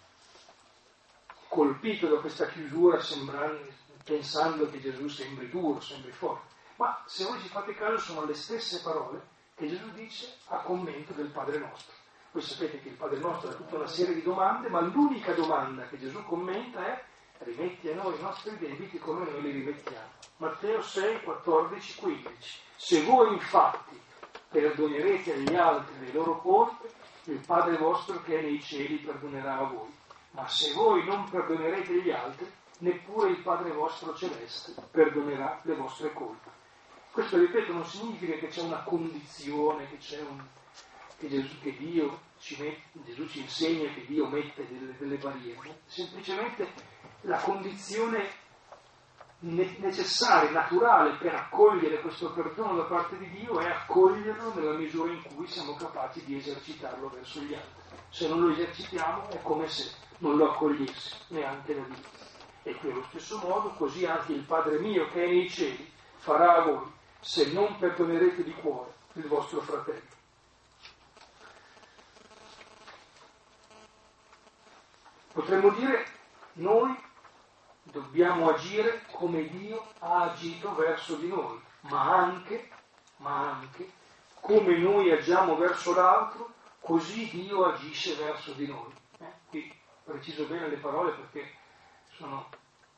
colpito da questa chiusura, pensando che Gesù sembri duro, sembri forte. Ma se voi ci fate caso sono le stesse parole che Gesù dice a commento del Padre nostro. Voi sapete che il Padre nostro ha tutta una serie di domande, ma l'unica domanda che Gesù commenta è: rimetti a noi i nostri debiti come noi li rimettiamo. Matteo 6, 14, 15. Se voi infatti perdonerete agli altri le loro colpe, il Padre vostro che è nei cieli perdonerà a voi. Ma se voi non perdonerete gli altri, neppure il Padre vostro celeste perdonerà le vostre colpe. Questo, ripeto, non significa che c'è una condizione, che Dio Gesù ci insegna che Dio mette delle barriere. Semplicemente la condizione necessaria, naturale per accogliere questo perdono da parte di Dio è accoglierlo nella misura in cui siamo capaci di esercitarlo verso gli altri. Se non lo esercitiamo è come se non lo accogliessi neanche da Dio. E qui allo stesso modo, così anche il Padre mio che è nei cieli farà a voi se non perdonerete di cuore il vostro fratello. Potremmo dire, noi dobbiamo agire come Dio ha agito verso di noi, ma anche come noi agiamo verso l'altro, così Dio agisce verso di noi. Qui preciso bene le parole perché sono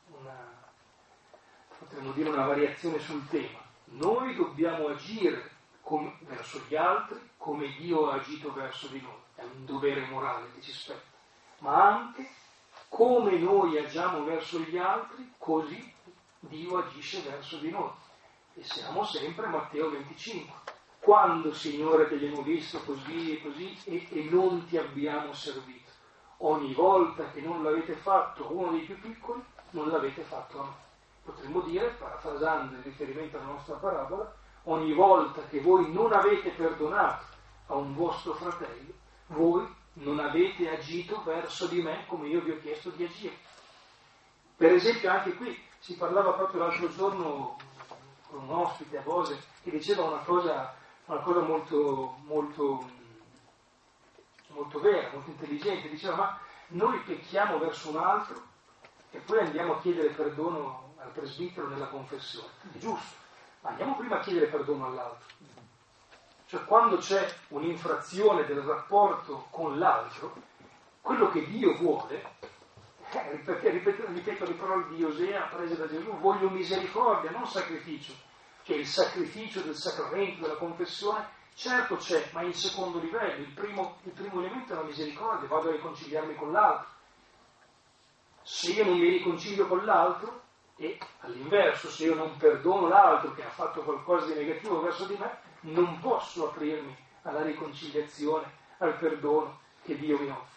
potremmo dire una variazione sul tema. Noi dobbiamo agire verso gli altri come Dio ha agito verso di noi, è un dovere morale che ci spetta, ma anche come noi agiamo verso gli altri, così Dio agisce verso di noi. E siamo sempre Matteo 25. Quando, Signore, ti abbiamo visto così e così e non ti abbiamo servito? Ogni volta che non l'avete fatto a uno dei più piccoli, non l'avete fatto a me. Potremmo dire, parafrasando il riferimento alla nostra parabola, ogni volta che voi non avete perdonato a un vostro fratello, voi non avete agito verso di me come io vi ho chiesto di agire. Per esempio anche qui si parlava proprio l'altro giorno con un ospite a Bose che diceva una cosa molto, molto, molto vera, molto intelligente. Diceva: ma noi pecchiamo verso un altro e poi andiamo a chiedere perdono al presbitero nella confessione. È giusto, ma andiamo prima a chiedere perdono all'altro. Cioè, quando c'è un'infrazione del rapporto con l'altro, quello che Dio vuole, ripeto le parole di Osea prese da Gesù: voglio misericordia, non sacrificio. Cioè il sacrificio del sacramento, della confessione, certo c'è, ma in secondo livello. Il primo elemento è la misericordia, vado a riconciliarmi con l'altro. Se io non mi riconcilio con l'altro, e all'inverso, se io non perdono l'altro che ha fatto qualcosa di negativo verso di me, non posso aprirmi alla riconciliazione, al perdono che Dio mi offre.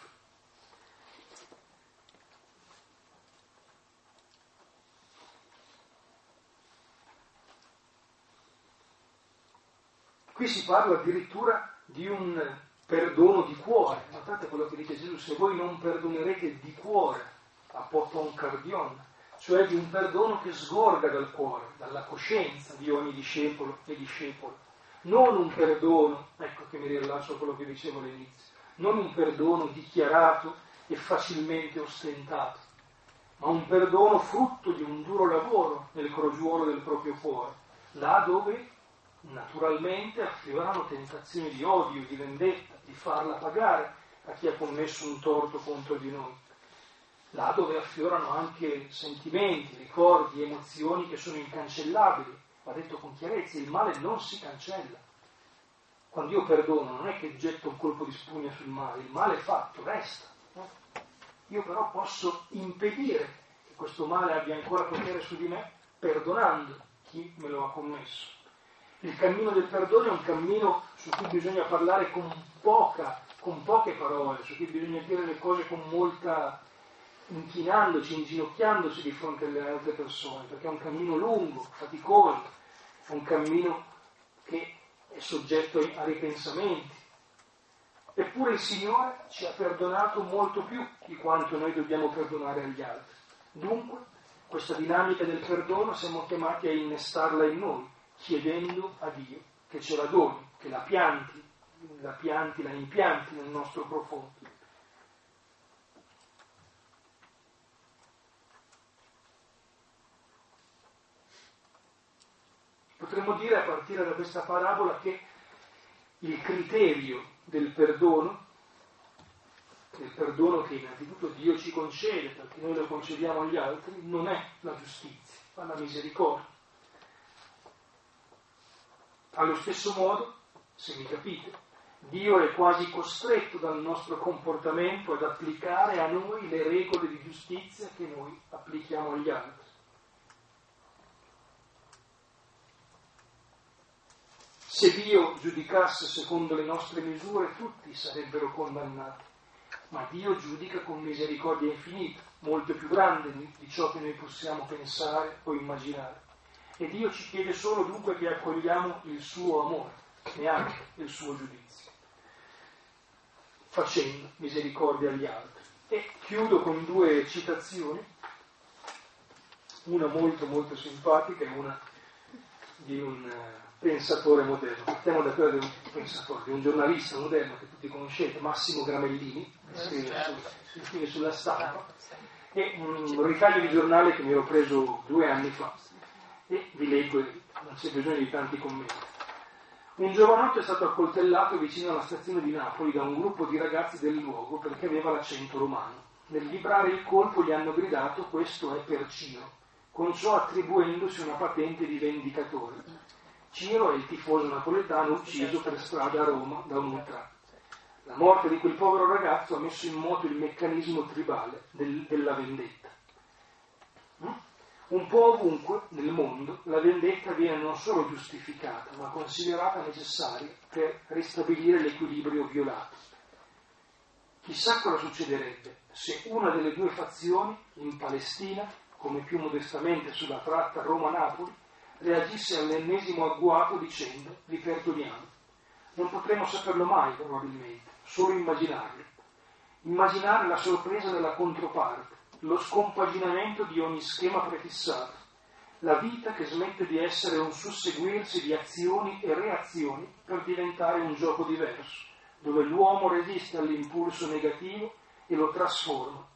Qui si parla addirittura di un perdono di cuore. Notate quello che dice Gesù: se voi non perdonerete di cuore, apoton cardion, cioè di un perdono che sgorga dal cuore, dalla coscienza di ogni discepolo e discepolo. Non un perdono, ecco che mi rilascio a quello che dicevo all'inizio, non un perdono dichiarato e facilmente ostentato, ma un perdono frutto di un duro lavoro nel crogiuolo del proprio cuore, là dove naturalmente affiorano tentazioni di odio, di vendetta, di farla pagare a chi ha commesso un torto contro di noi, là dove affiorano anche sentimenti, ricordi, emozioni che sono incancellabili. Va detto con chiarezza, il male non si cancella. Quando io perdono non è che getto un colpo di spugna sul male, il male è fatto, resta. Io però posso impedire che questo male abbia ancora potere su di me perdonando chi me lo ha commesso. Il cammino del perdono è un cammino su cui bisogna parlare con poche parole, su cui bisogna dire le cose con molta, inchinandoci, inginocchiandosi di fronte alle altre persone, perché è un cammino lungo, faticoso, è un cammino che è soggetto a ripensamenti. Eppure il Signore ci ha perdonato molto più di quanto noi dobbiamo perdonare agli altri. Dunque, questa dinamica del perdono siamo chiamati a innestarla in noi, chiedendo a Dio che ce la doni, che la impianti nel nostro profondo. Potremmo dire, a partire da questa parabola, che il criterio del perdono che innanzitutto Dio ci concede, perché noi lo concediamo agli altri, non è la giustizia, ma la misericordia. Allo stesso modo, se mi capite, Dio è quasi costretto dal nostro comportamento ad applicare a noi le regole di giustizia che noi applichiamo agli altri. Se Dio giudicasse secondo le nostre misure, tutti sarebbero condannati, ma Dio giudica con misericordia infinita, molto più grande di ciò che noi possiamo pensare o immaginare. E Dio ci chiede solo dunque che accogliamo il suo amore, neanche il suo giudizio, facendo misericordia agli altri. E chiudo con due citazioni, una molto molto simpatica e una di un pensatore moderno. Partiamo da quella di un pensatore, di un giornalista moderno che tutti conoscete, Massimo Gramellini, che scrive sulla Stampa, e un ritaglio di giornale che mi ero preso 2 anni fa, e vi leggo, non c'è bisogno di tanti commenti. Un giovanotto è stato accoltellato vicino alla stazione di Napoli da un gruppo di ragazzi del luogo perché aveva l'accento romano. Nel vibrare il colpo gli hanno gridato: questo è per Ciro, con ciò attribuendosi una patente di vendicatore. Ciro è il tifoso napoletano ucciso per strada a Roma da un ultra. La morte di quel povero ragazzo ha messo in moto il meccanismo tribale della vendetta. Un po' ovunque nel mondo la vendetta viene non solo giustificata, ma considerata necessaria per ristabilire l'equilibrio violato. Chissà cosa succederebbe se una delle 2 fazioni, in Palestina, come più modestamente sulla tratta Roma-Napoli, reagisse all'ennesimo agguato dicendo: vi perdoniamo. Non potremo saperlo mai, probabilmente, solo immaginarlo. Immaginare la sorpresa della controparte, lo scompaginamento di ogni schema prefissato, la vita che smette di essere un susseguirsi di azioni e reazioni per diventare un gioco diverso, dove l'uomo resiste all'impulso negativo e lo trasforma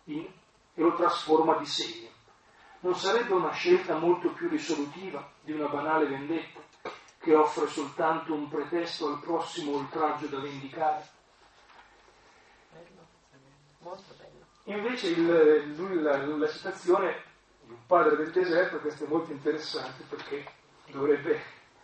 di segno. Non sarebbe una scelta molto più risolutiva di una banale vendetta che offre soltanto un pretesto al prossimo oltraggio da vendicare? Molto bello. Invece la citazione di un padre del deserto, questo è molto interessante perché dovrebbe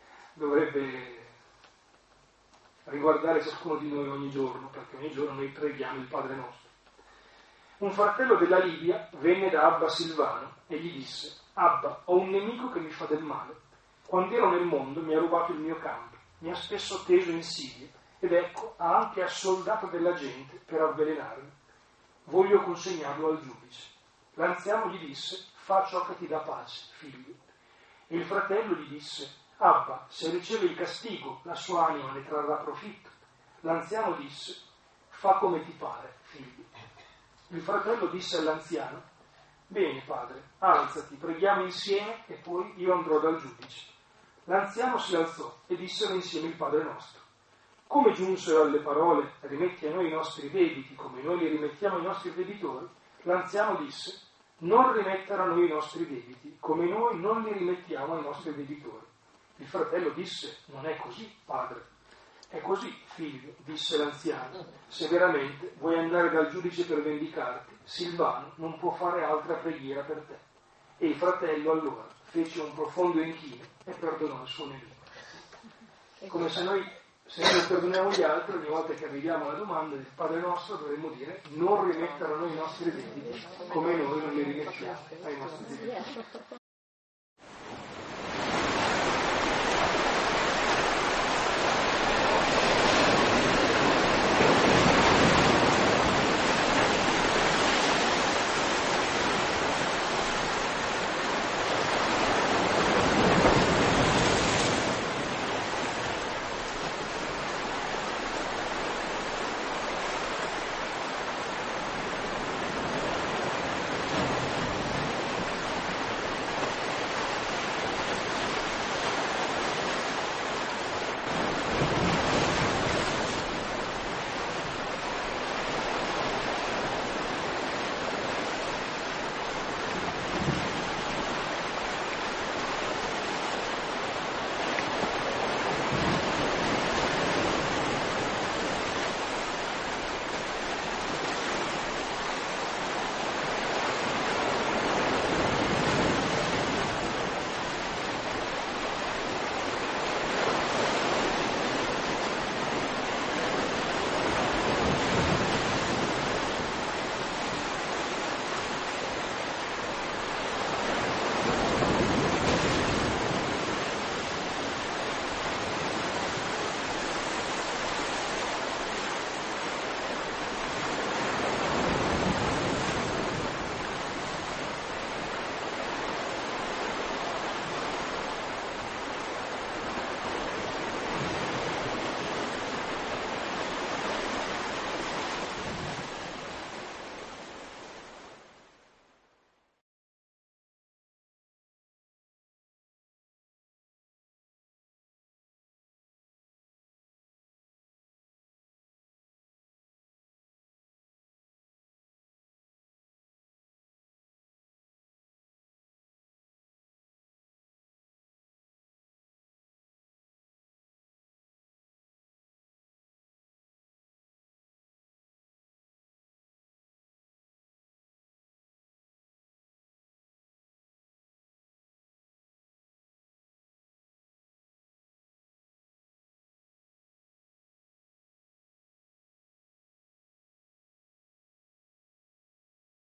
riguardare ciascuno di noi ogni giorno, perché ogni giorno noi preghiamo il Padre nostro. Un fratello della Libia venne da Abba Silvano e gli disse: Abba, ho un nemico che mi fa del male. Quando ero nel mondo mi ha rubato il mio campo, mi ha spesso teso insidie ed ecco ha anche assoldato della gente per avvelenarmi. Voglio consegnarlo al giudice. L'anziano gli disse: fa ciò che ti dà pace, figlio. E il fratello gli disse: Abba, se riceve il castigo, la sua anima ne trarrà profitto. L'anziano disse: fa come ti pare, figlio. Il fratello disse all'anziano: bene, padre, alzati, preghiamo insieme e poi io andrò dal giudice. L'anziano si alzò e dissero insieme il Padre nostro. Come giunsero alle parole: rimetti a noi i nostri debiti come noi li rimettiamo ai nostri debitori, l'anziano disse: non rimettere a noi i nostri debiti come noi non li rimettiamo ai nostri debitori. Il fratello disse: non è così, padre. È così, figlio, disse l'anziano. Se veramente vuoi andare dal giudice per vendicarti, Silvano non può fare altra preghiera per te. E il fratello allora fece un profondo inchino e perdonò il suo nemico. Come se noi non perdoniamo gli altri, ogni volta che arriviamo alla domanda del Padre nostro dovremmo dire: non rimettere a noi i nostri debiti come noi non li rimettiamo ai nostri debiti.